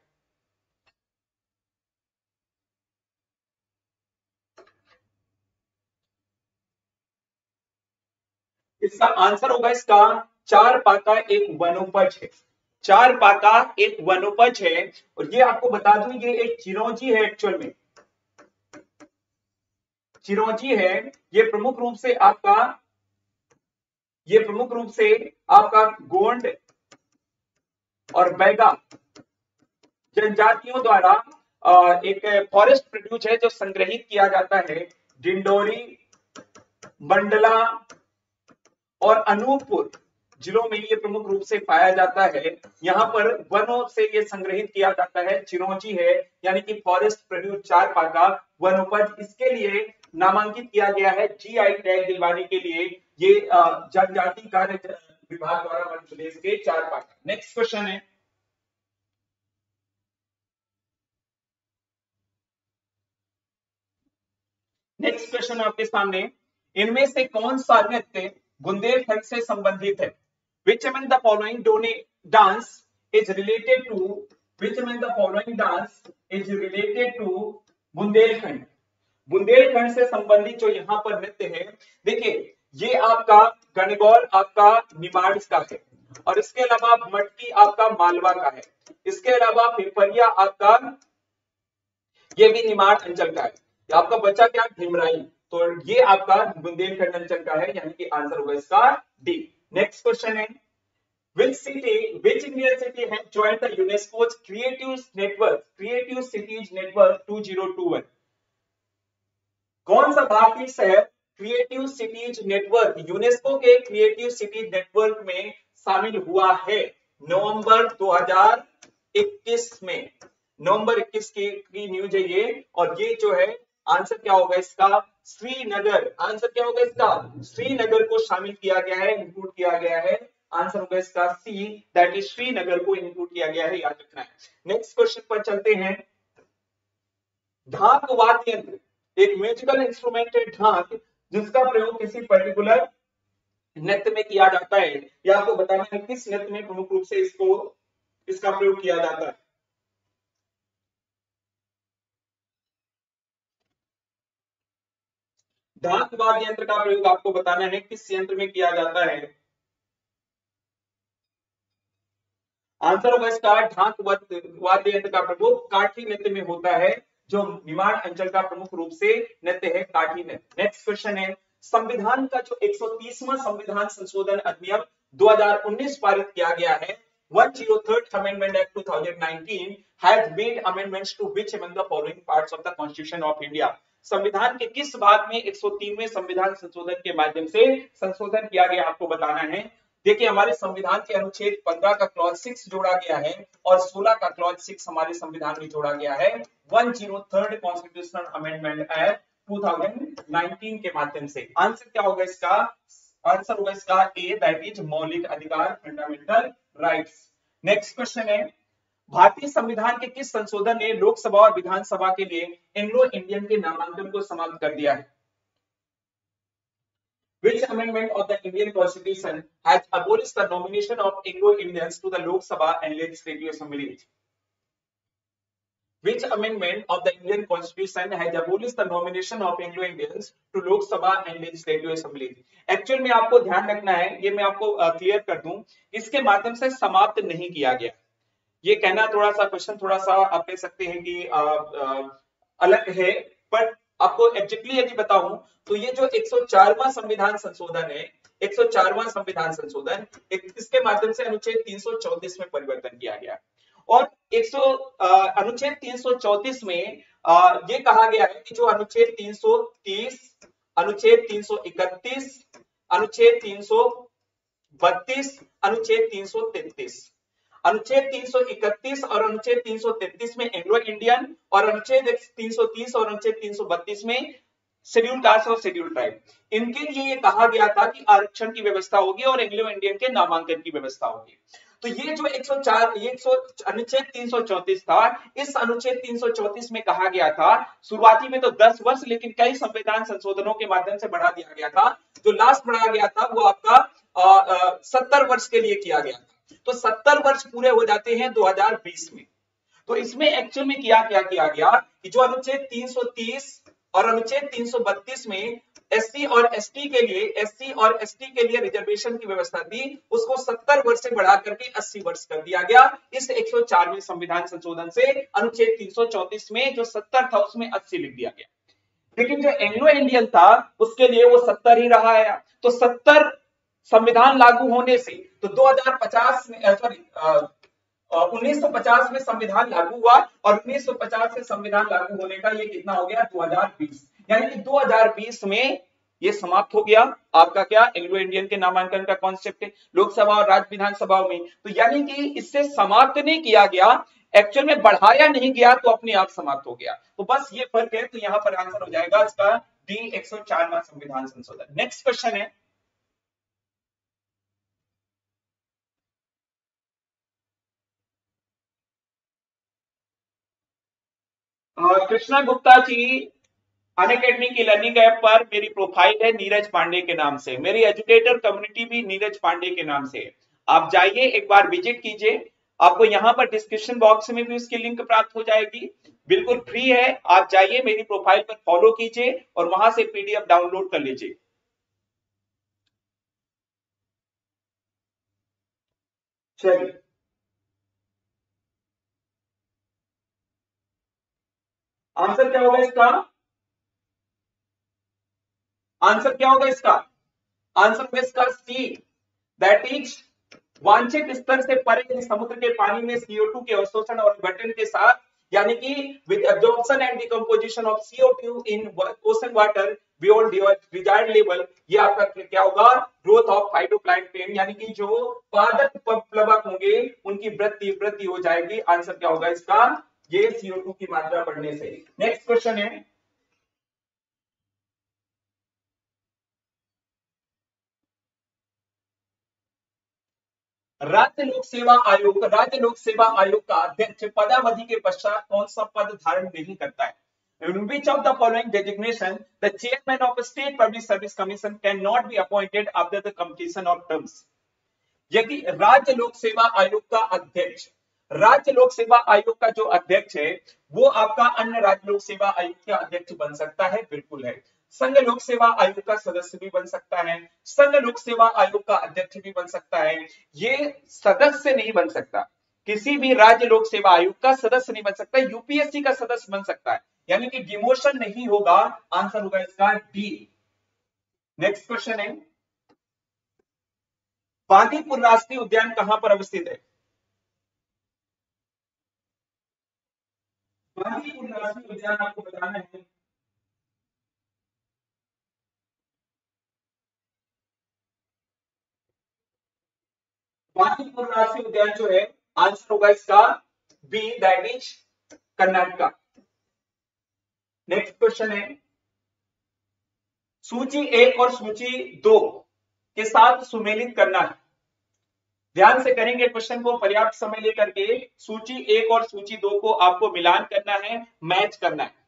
इसका आंसर होगा इसका 4 पाका एक वनोपज है। 4 पाका एक वनोपज है और ये आपको बता दूं, ये एक चिरौंजी है। एक्चुअल में चिरौंजी है। ये प्रमुख रूप से आपका गोंड और बैगा जनजातियों द्वारा एक फॉरेस्ट प्रोड्यूस है जो संग्रहित किया जाता है। डिंडोरी, मंडला और अनूपपुर जिलों में ये प्रमुख रूप से पाया जाता है। यहाँ पर वनों से ये संग्रहित किया जाता है। चिरौंजी है यानी कि फॉरेस्ट प्रोड्यूस 4 पाका वनोपज, इसके लिए नामांकित किया गया है जीआई टैग दिलवाने के लिए। ये जनजातीय कार्य विभाग द्वारा मध्य प्रदेश के 4 पाका। नेक्स्ट क्वेश्चन है, नेक्स्ट क्वेश्चन आपके सामने, इनमें से कौन सा नृत्य बुंदेलखंड से संबंधित है? Which among the following dance is related to Bundelkhand? Bundelkhand से संबंधित जो यहाँ पर नृत्य है, देखिए ये आपका गणगौर आपका निमाड़ का है और इसके अलावा मटकी आपका मालवा का है। इसके अलावा पिपरिया आपका ये भी निमाड़ अंचल का है। आपका बच्चा क्या? ढिमराई। तो ये आपका बुंदेलखंड अंचल का है, यानी कि आंसर होगा इसका डी। नेक्स्ट क्वेश्चन है, which Indian city has joined the UNESCO's Creative Cities Network 2021? कौन सा भारतीय शहर क्रिएटिव सिटीज नेटवर्क, यूनेस्को के क्रिएटिव सिटीज नेटवर्क में शामिल हुआ है नवंबर 2021 में? नवंबर 21 की न्यूज है ये, और ये जो है आंसर क्या होगा इसका? श्रीनगर। आंसर क्या होगा इसका? श्रीनगर को शामिल किया गया है, इंक्लूड किया गया है। आंसर होगा इसका सी, दैट इज श्रीनगर को इंक्लूड किया गया है, याद रखना है। नेक्स्ट क्वेश्चन पर चलते हैं। ढाक वाद्य यंत्र एक म्यूजिकल इंस्ट्रूमेंट है ढाक, जिसका प्रयोग किसी पर्टिकुलर नृत्य में किया जाता है। या आपको बताना है किस नृत्य में प्रमुख रूप से इसका प्रयोग किया जाता है। ढाक वाद्य यंत्र का प्रयोग आपको बताना है किस यंत्र में किया जाता है। आंसर होगा इसका ढाक वाद्य यंत्र का प्रयोग काठी नृत्य में होता है, जो निमाड़ अंचल का प्रमुख रूप से नृत्य है, काठी नृत्य। नेक्स्ट क्वेश्चन है, संविधान का जो 130वां संविधान संशोधन अधिनियम 2019 पारित किया गया है, 103rd Amendment Act 2019 has made amendments to which among the following parts of the Constitution of India? संविधान के किस भाग में 103वें संविधान संशोधन के माध्यम से संशोधन किया गया, आपको बताना है। देखिए हमारे संविधान के अनुच्छेद 15 का क्लॉज 6 जोड़ा गया है और 16 का क्लॉज 6 हमारे संविधान में जोड़ा गया है 103rd कॉन्स्टिट्यूशनल अमेंडमेंट एक्ट 2019 के माध्यम से। आंसर क्या होगा इसका? आंसर होगा इसका ए, दैट इज मौलिक अधिकार, फंडामेंटल राइट्स। नेक्स्ट क्वेश्चन है, भारतीय संविधान के किस संशोधन ने लोकसभा और विधानसभा के लिए एंग्लो इंडियन के नामांकन को समाप्त कर दिया है? Which amendment of the Indian Constitution has abolished the nomination of Anglo-Indians to the Lok Sabha and Legislative Assembly? Which amendment of the Indian Constitution has abolished the nomination of Anglo-Indians to Lok Sabha and Legislative Assembly? Actual में आपको ध्यान रखना है, ये मैं आपको clear कर दूं, इसके माध्यम से समाप्त नहीं किया गया। ये कहना थोड़ा सा क्वेश्चन थोड़ा सा आप कह सकते हैं कि अलग है, पर आपको एग्जैक्टली यदि बताऊं तो ये जो 104वां संविधान संशोधन है, 104वां संविधान संशोधन, इसके माध्यम से अनुच्छेद 334 में परिवर्तन किया गया और अनुच्छेद 334 में ये कहा गया है कि जो अनुच्छेद 330, अनुच्छेद 331, अनुच्छेद 332, अनुच्छेद 333, अनुच्छेद 331 और अनुच्छेद 333 में एंग्लो इंडियन और अनुच्छेद 330 और अनुच्छेद 332 में शेड्यूल कास्ट और शेड्यूल ट्राइब, इनके लिए ये कहा गया था कि आरक्षण की व्यवस्था होगी और एंग्लो इंडियन के नामांकन की व्यवस्था होगी। तो ये जो 104 अनुच्छेद 334 था, इस अनुच्छेद 334 में कहा गया था, शुरुआती में तो 10 वर्ष, लेकिन कई संविधान संशोधनों के माध्यम से बढ़ा दिया गया था। जो लास्ट बढ़ाया गया था वो आपका 70 वर्ष के लिए किया गया था। तो 70 वर्ष पूरे हो जाते हैं 2020 में। तो इसमें एक्चुअल में किया गया कि जो अनुच्छेद 330 और अनुच्छेद 332 में एससी और एसटी के लिए रिजर्वेशन की व्यवस्था थी, उसको 70 वर्ष से बढ़ा करके 80 वर्ष कर दिया गया। इस 104वें संविधान संशोधन से अनुच्छेद 334 में जो 70 था उसमें 80 लिख दिया गया। लेकिन जो एंग्लो इंडियन था उसके लिए वो 70 ही रहा है। तो 70 संविधान लागू होने से तो 2050 में 1950 में संविधान लागू हुआ और 1950 से संविधान लागू होने का ये कितना हो गया 2020, यानी कि 2020 में ये समाप्त हो गया आपका क्या एंग्लो इंडियन के नामांकन का कॉन्सेप्ट है लोकसभा और राज्य विधानसभाओं में। तो यानी कि इससे समाप्त नहीं किया गया, एक्चुअल में बढ़ाया नहीं गया, तो अपने आप समाप्त हो गया। तो बस ये फर्क है। तो यहां पर आंसर हो जाएगा इसका डी 104वां संविधान संशोधन। नेक्स्ट क्वेश्चन है कृष्णा गुप्ता जी, अनअकैडमी की लर्निंग ऐप पर मेरी प्रोफाइल है नीरज पांडे के नाम से, मेरी एजुकेटर कम्युनिटी भी नीरज पांडे के नाम से। आप जाइए एक बार विजिट कीजिए, आपको यहाँ पर डिस्क्रिप्शन बॉक्स में भी उसकी लिंक प्राप्त हो जाएगी, बिल्कुल फ्री है। आप जाइए मेरी प्रोफाइल पर फॉलो कीजिए और वहां से पीडीएफ डाउनलोड कर लीजिए। चलिए आंसर क्या होगा इसका, आंसर क्या होगा इसका, आंसर होगा इसका सी, दैट इज वांछित स्तर से परे समुद्र के पानी में CO2 के अवशोषण और गठन के साथ, यानी कि with absorption and decomposition of CO2 in ocean water beyond desired level, ये आपका क्या होगा ग्रोथ ऑफ फाइटोप्लैंक्टन, यानी कि जो पादप प्लवक होंगे उनकी वृद्धि हो जाएगी। आंसर क्या होगा इसका, ये CO2 की मात्रा बढ़ने से। नेक्स्ट क्वेश्चन है राज्य लोक सेवा आयोग का अध्यक्ष पदावधि के पश्चात कौन सा पद धारण नहीं करता है? In which of the following designation the chairman of a state public service commission cannot be appointed after the completion of terms? यदि राज्य लोक सेवा आयोग का अध्यक्ष, राज्य लोक सेवा आयोग का जो अध्यक्ष है वो आपका अन्य राज्य लोक सेवा आयोग का अध्यक्ष बन सकता है, बिल्कुल है। संघ लोक सेवा आयोग का सदस्य भी बन सकता है, संघ लोक सेवा आयोग का अध्यक्ष भी बन सकता है, ये सदस्य नहीं बन सकता, किसी भी राज्य लोक सेवा आयोग का सदस्य नहीं बन सकता, यूपीएससी का सदस्य बन सकता है, यानी कि डिमोशन नहीं होगा। आंसर होगा इसका डी। नेक्स्ट क्वेश्चन है बांदीपुर राष्ट्रीय उद्यान कहां पर अवस्थित है? बांदीपुर राष्ट्रीय उद्यान आपको बताना है, बांदीपुर राष्ट्रीय उद्यान जो है आंसर होगा इसका B, that is Karnataka. Next question है सूची 1 और सूची 2 के साथ सुमेलित करना है। ध्यान से करेंगे क्वेश्चन को, पर्याप्त समय लेकर के सूची 1 और सूची 2 को आपको मिलान करना है, मैच करना है।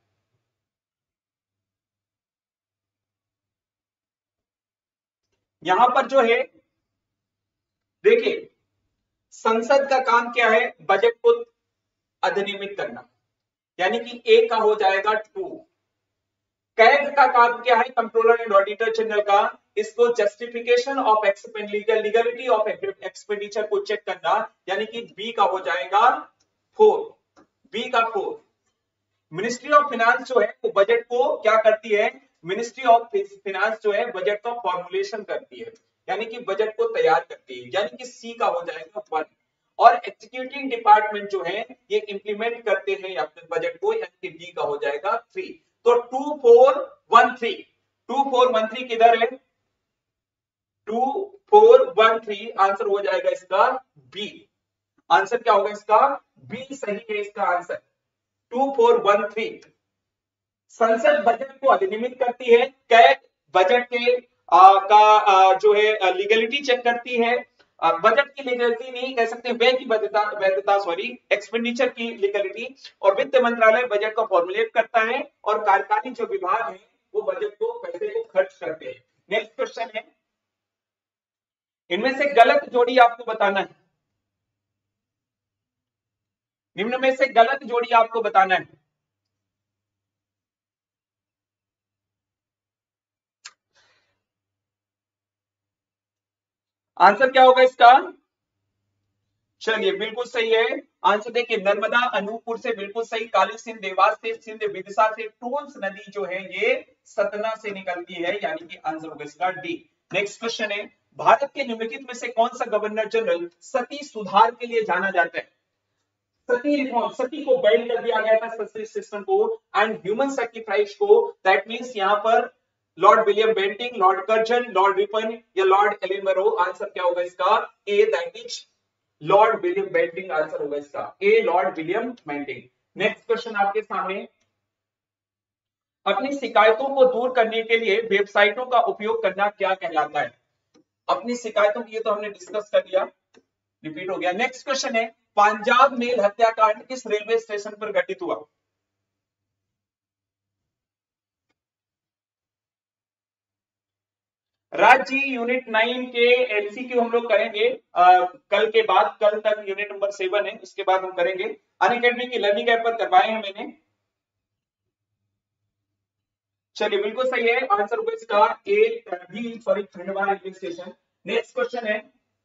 यहां पर जो है देखिए, संसद का काम क्या है, बजट को अधिनियमित करना, यानी कि ए का हो जाएगा टू। कैग का काम क्या है, कंट्रोलर एंड ऑडिटर जनरल का, इसको justification of legality of expenditure को चेक करना, यानी कि बी का हो जाएगा फोर, बी का फोर। मिनिस्ट्री ऑफ फाइनेंस जो है वो बजट को क्या करती है, मिनिस्ट्री ऑफ फाइनेंस जो है बजट का फॉर्मुलेशन करती है, यानी कि बजट को तैयार करती है, यानी कि सी का हो जाएगा वन। और एग्जीक्यूटिव डिपार्टमेंट जो है ये इंप्लीमेंट करते हैं अपने बजट को, यानी कि डी का हो जाएगा थ्री। तो 2413, 2413 किधर है, 2413 आंसर हो जाएगा इसका बी। आंसर क्या होगा इसका, बी सही है इसका आंसर 2413। संसद बजट को अधिनियमित करती है, कैग बजट के जो है लीगलिटी चेक करती है, बजट की लीगलिटी नहीं कह सकते, व्यय की वैधता सॉरी, एक्सपेंडिचर की लीगलिटी। और वित्त मंत्रालय बजट को फॉर्मुलेट करता है, और कार्यकारी जो विभाग है वो बजट को पैसे को खर्च करते हैं। नेक्स्ट क्वेश्चन है, इनमें से गलत जोड़ी आपको बताना है, निम्न में से गलत जोड़ी आपको बताना है। आंसर क्या होगा इसका, चलिए बिल्कुल सही है आंसर। देखिए नर्मदा अनूपपुर से बिल्कुल सही, काली सिंध देवास से, सिंध विदिशा से, टोंस नदी जो है ये सतना से निकलती है, यानी कि आंसर होगा इसका डी। नेक्स्ट क्वेश्चन है, भारत के निम्नलिखित में से कौन सा गवर्नर जनरल सती सुधार के लिए जाना जाता है। सती रिफॉर्म, सती को बैन कर दिया गया था सती सिस्टम को, एंड ह्यूमन सैक्रिफाइस को, दैट मींस यहां पर lord William Bentinck, lord Curzon, lord Ripon या लॉर्ड एलिनबरो। आंसर क्या होगा इसका, A that is lord William Bentinck, answer होगा इसका A lord William Bentinck. Next question आपके सामने, अपनी शिकायतों को दूर करने के लिए वेबसाइटों का उपयोग करना क्या कहलाता है। अपनी शिकायतों की, ये तो हमने डिस्कस कर लिया, रिपीट हो गया। नेक्स्ट क्वेश्चन है, पंजाब मेल हत्याकांड किस रेलवे स्टेशन पर घटित हुआ। राज्य यूनिट 9 के एमसीक्यू हम लोग करेंगे कल के बाद, कल तक यूनिट नंबर 7 है, उसके बाद हम करेंगे। अनअकैडमी की लर्निंग ऐप पर करवाए हैं मैंने। चलिए बिल्कुल सही है आंसर होगा इसका A B sorry Khandwa railway station. Next question है,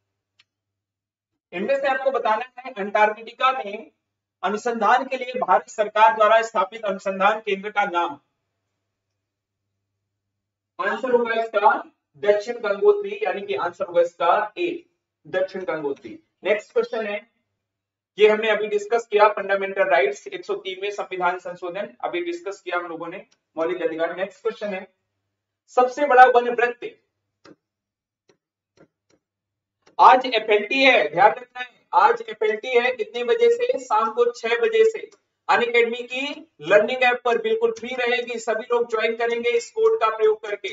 इनमें से आपको बताना है अंटार्कटिका में अनुसंधान के लिए भारत सरकार द्वारा स्थापित अनुसंधान केंद्र का नाम। आंसर होगा इसका दक्षिण गंगोत्री, यानी कि आंसर होगा इसका ए दक्षिण गंगोत्री। नेक्स्ट क्वेश्चन है, ये हमने अभी डिस्कस किया, फंडामेंटल राइट्स 103वें संविधान संशोधन अभी डिस्कस किया हम लोगों ने, मौलिक अधिकार। नेक्स्ट क्वेश्चन है, सबसे बड़ा वन वृत्त आज एफएलटी है, ध्यान रखना है आज एफएलटी है, कितने बजे से, शाम को 6 बजे से। अनअकैडमी की लर्निंग ऐप पर बिल्कुल फ्री रहेगी, सभी लोग ज्वाइन करेंगे इस कोड का प्रयोग करके।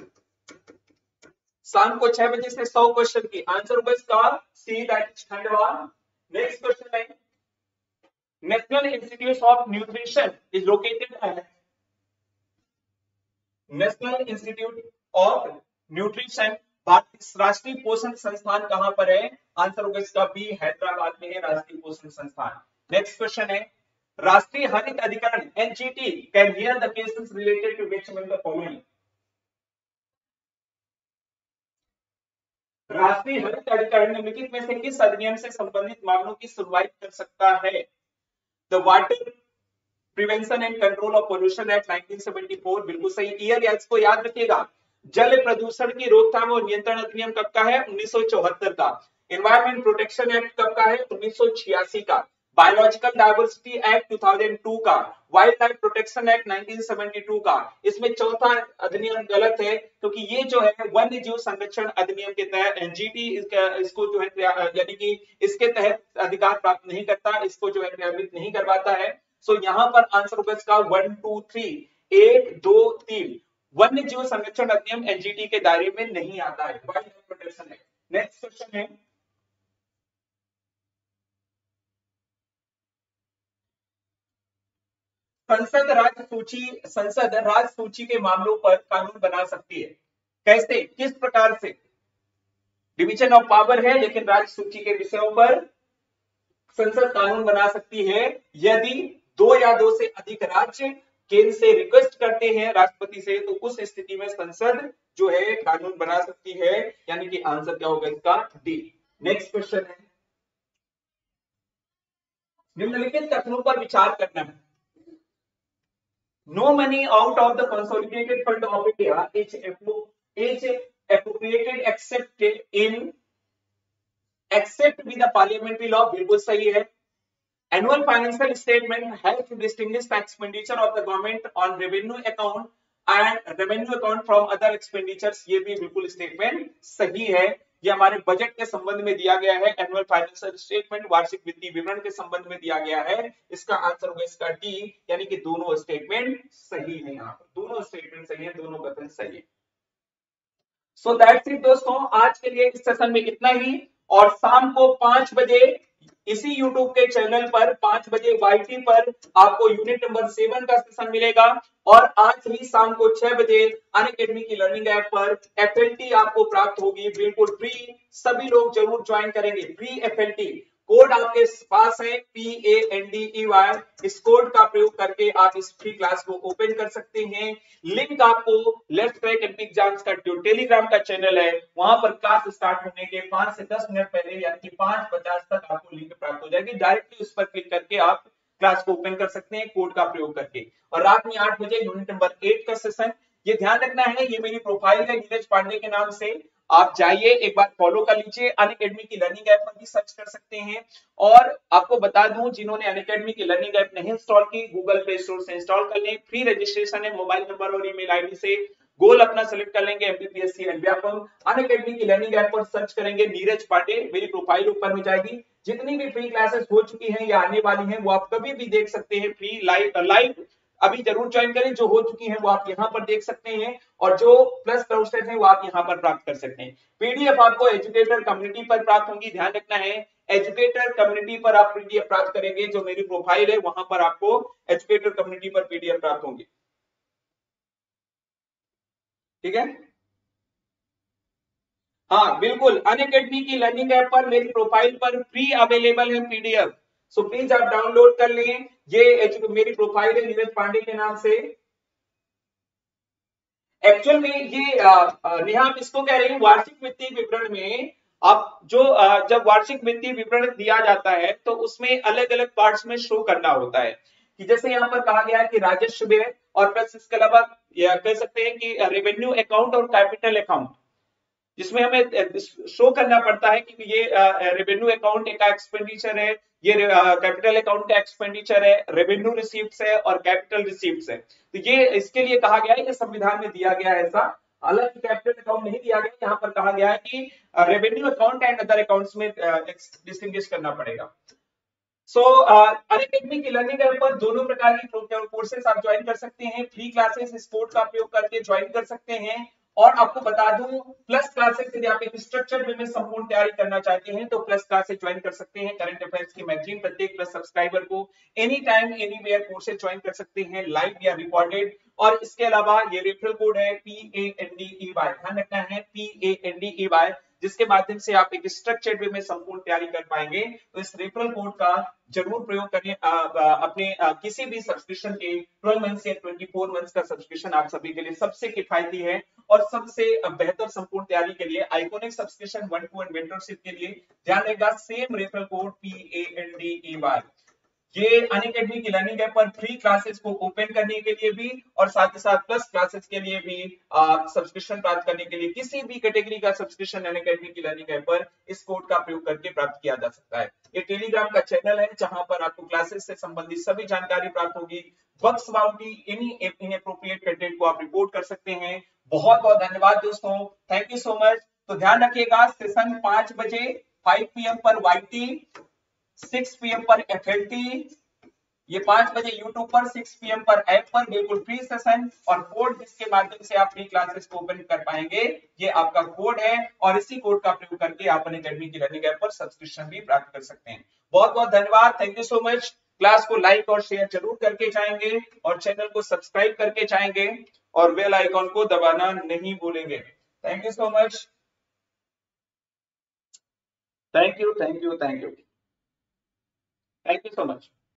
शाम को 6 बजे से 100 क्वेश्चन की, आंसर होगा इसका C that is Khandwa. Next question है, national institute of nutrition is located at, national institute of nutrition राष्ट्रीय पोषण संस्थान कहां पर है। आंसर होगा इसका बी हैदराबाद में है राष्ट्रीय पोषण संस्थान। नेक्स्ट क्वेश्चन है, राष्ट्रीय हरित अधिकरण NGT can hear the cases related to which among the following. राष्ट्रीय हरित अधिकरण निम्नलिखित में से किस अधिनियम से संबंधित मामलों की सुनवाई कर सकता है। The water prevention and control of pollution act 1974 बिल्कुल सही। ईयर या इसको याद रखिएगा, जल प्रदूषण की रोकथाम और नियंत्रण अधिनियम कब का है, 1974 का। एनवायरमेंट प्रोटेक्शन एक्ट कब का है, 1986 का। बायोलॉजिकल डाइवर्सिटी एक्ट 2002 का। वाइल्ड लाइफ प्रोटेक्शन एक्ट 1972 का। इसमें चौथा अधिनियम गलत है, क्योंकि ये जो है वन्य जीव संरक्षण अधिनियम के तहत एनजीटी इसको जो है यानी कि इसके तहत अधिकार प्राप्त नहीं करता, इसको जो है क्रियान्वित नहीं करवाता है। सो यहां पर आंसर होगा इसका 1 2 3 1 2 3 वन्य जीव संरक्षण अधिनियम एनजीटी के दायरे में नहीं आता है, wild life protection act. Next question है, संसद राज्य सूची के मामलों पर कानून बना सकती है, कैसे, किस प्रकार से। डिवीजन ऑफ पावर है, लेकिन राज्य सूची के विषयों पर संसद कानून बना सकती है यदि 2 या 2 से अधिक राज्य केंद्र से रिक्वेस्ट करते हैं राष्ट्रपति से, तो उस स्थिति में संसद जो है कानून बना सकती है, यानी कि आंसर क्या होगा इसका डी। नेक्स्ट क्वेश्चन है, निम्नलिखित कथनों पर विचार करना है। No money out of the consolidated fund of India is appropriated except with the parliamentary law, बिल्कुल सही है। Annual financial statement has to distinguish the expenditure of the government on revenue account and revenue account from other expenditures, ये भी बिल्कुल statement सही है। ये हमारे बजट के संबंध में दिया गया है, एनुअल फाइनेंशियल स्टेटमेंट वार्षिक वित्तीय विवरण के संबंध में दिया गया है। इसका आंसर होगा इसका डी, यानी कि दोनों स्टेटमेंट सही है। यहाँ पर दोनों स्टेटमेंट सही है, दोनों कथन सही है। सो दैट्स इट दोस्तों, आज के लिए इस सेशन में इतना ही। और शाम को 5 बजे इसी YouTube के चैनल पर 5 बजे YT पर आपको यूनिट नंबर 7 का सेशन मिलेगा। और आज ही शाम को 6 बजे अनअकैडमी की लर्निंग ऐप पर FLT आपको प्राप्त होगी, बिल्कुल फ्री। सभी लोग जरूर ज्वाइन करेंगे। फ्री FLT कोड आपके पास है PANDEY। इस कोड का प्रयोग करके आप इस फ्री क्लास को ओपन कर सकते हैं। लिंक आपको लेट्स क्रैक एमपी एग्जाम्स का जो टेलीग्राम का चैनल है, वहां पर क्लास स्टार्ट होने के 5 से 10 मिनट पहले, यानी कि 5:50 तक आपको लिंक प्राप्त हो जाएगी। डायरेक्टली उस पर क्लिक करके आप क्लास को ओपन कर सकते हैं कोड का प्रयोग करके। और रात में 8 बजे यूनिट नंबर 8 का सेशन। ये ध्यान रखना है, ये मेरी प्रोफाइल है नीरज पांडे के नाम से, आप जाइए एक बार फॉलो कर लीजिए। अनअकैडमी की लर्निंग ऐप पर भी सर्च कर सकते हैं। और आपको बता दूं, जिन्होंने अनअकैडमी की लर्निंग ऐप नहीं इंस्टॉल की, गूगल प्ले स्टोर से इंस्टॉल कर लें। फ्री रजिस्ट्रेशन है, मोबाइल नंबर और ईमेल आईडी से गोल अपना सेलेक्ट कर लेंगे, एमपीपीएससी एंड व्यापम। अनअकैडमी की लर्निंग ऐप पर सर्च करेंगे नीरज पांडे, मेरी प्रोफाइल ऊपर हो जाएगी। जितनी भी फ्री क्लासेस हो चुकी हैं या आने वाली हैं, वो आप कभी भी देख सकते हैं फ्री लाइव। अभी जरूर ज्वाइन करें, जो हो चुकी हैं वो आप यहाँ पर देख सकते हैं, और जो प्लस कोर्सेज हैं वो आप यहाँ पर प्राप्त कर सकते हैं। पीडीएफ आपको एजुकेटर कम्युनिटी पर प्राप्त होगी, ध्यान रखना है। एजुकेटर कम्युनिटी पर आप पीडीएफ प्राप्त करेंगे, जो मेरी प्रोफाइल है वहां पर आपको एजुकेटर कम्युनिटी पर पीडीएफ प्राप्त होंगी। ठीक है, हाँ बिल्कुल, अनअकैडमी की लर्निंग ऐप पर मेरी प्रोफाइल पर फ्री अवेलेबल है पीडीएफ। सो प्लीज आप डाउनलोड कर लें। ये मेरी प्रोफाइल है नीरज पांडे के नाम से। एक्चुअल में ये नेहा आप इसको कह रहे हैं, वार्षिक वित्तीय विवरण में आप जो जब वार्षिक वित्तीय विवरण दिया जाता है तो उसमें अलग अलग पार्ट्स में शो करना होता है। कि जैसे यहाँ पर कहा गया है कि राजस्व व्यय, और प्लस इसके अलावा कह सकते हैं कि रेवेन्यू अकाउंट और कैपिटल अकाउंट, जिसमें हमें शो करना पड़ता है कि ये रेवेन्यू अकाउंट का एक्सपेंडिचर है, ये कैपिटल अकाउंट का एक्सपेंडिचर है, रेवेन्यू रिसीप्ट्स है और कैपिटल रिसीप्ट्स है। तो ये इसके लिए कहा गया है कि संविधान में दिया गया है ऐसा। हालांकि कैपिटल अकाउंट नहीं दिया गया, यहाँ पर कहा गया है कि revenue account and other accounts में डिस्टिंग्विश करना पड़ेगा। सो अनअकैडमी की लर्निंग ऐप पर दोनों प्रकार की कोर्सेस आप ज्वाइन कर सकते हैं। फ्री क्लासेस इस कोड का प्रयोग करके ज्वाइन कर सकते हैं। और आपको बता दूं, प्लस क्लासेस यदि आप एक स्ट्रक्चर्ड वे में संपूर्ण तैयारी करना चाहते हैं तो प्लस क्लासेस ज्वाइन कर सकते हैं। करंट अफेयर्स की मैगजीन प्रत्येक प्लस सब्सक्राइबर को any time anywhere courses join कर सकते हैं, लाइव या रिकॉर्डेड। और इसके अलावा ये रेफरल कोड है PANDEY, ध्यान रखना है PANDEY, जिसके माध्यम से आप एक स्ट्रक्चर्ड वे में संपूर्ण तैयारी कर पाएंगे। तो इस रेफरल कोड का जरूर प्रयोग करें। अपने किसी भी सब्सक्रिप्शन के 12 मंथ्स या 24 मंथ्स का सब्सक्रिप्शन आप सभी के लिए सबसे किफायती है। और सबसे बेहतर संपूर्ण तैयारी के लिए आइकॉनिक सब्सक्रिप्शन 1-2 एंड मेंटरशिप के लिए ध्यान रखिएगा सेम रेफरल कोड PANDEY। ये अनअकैडमी की लर्निंग ऐप पर फ्री क्लासेस को ओपन करने के लिए भी और साथ ही साथ प्लस क्लासेस के लिए भी सब्सक्रिप्शन प्राप्त करने के लिए किसी भी कैटेगरी का सब्सक्रिप्शन अनअकैडमी की लर्निंग ऐप पर इस कोड का प्रयोग करके प्राप्त किया जा सकता है। ये टेलीग्राम का चैनल है जहां पर आपको क्लासेस से संबंधित सभी जानकारी प्राप्त होगी। Bugs bounty any inappropriate content को आप रिपोर्ट कर सकते हैं। बहुत बहुत धन्यवाद दोस्तों, थैंक यू सो मच। तो ध्यान रखिएगा, सेशन 5 बजे 5 PM पर YT, 6 PM पर FLT, ये 5 बजे YouTube पर, 6 PM पर ऐप पर, बिल्कुल फ्री सेशन। और कोड जिसके माध्यम से आप फ्री क्लासेस को ओपन कर पाएंगे, ये आपका कोड है। और इसी कोड का प्रयोग करके आप अनअकैडमी की लर्निंग ऐप पर सब्सक्रिप्शन भी प्राप्त कर सकते हैं। बहुत बहुत धन्यवाद, thank you so much. Class को लाइक और शेयर जरूर करके जाएंगे और चैनल को सब्सक्राइब करके जाएंगे और बेल आइकॉन को दबाना नहीं भूलेंगे। Thank you so much. Thank you, thank you, thank you, thank you so much.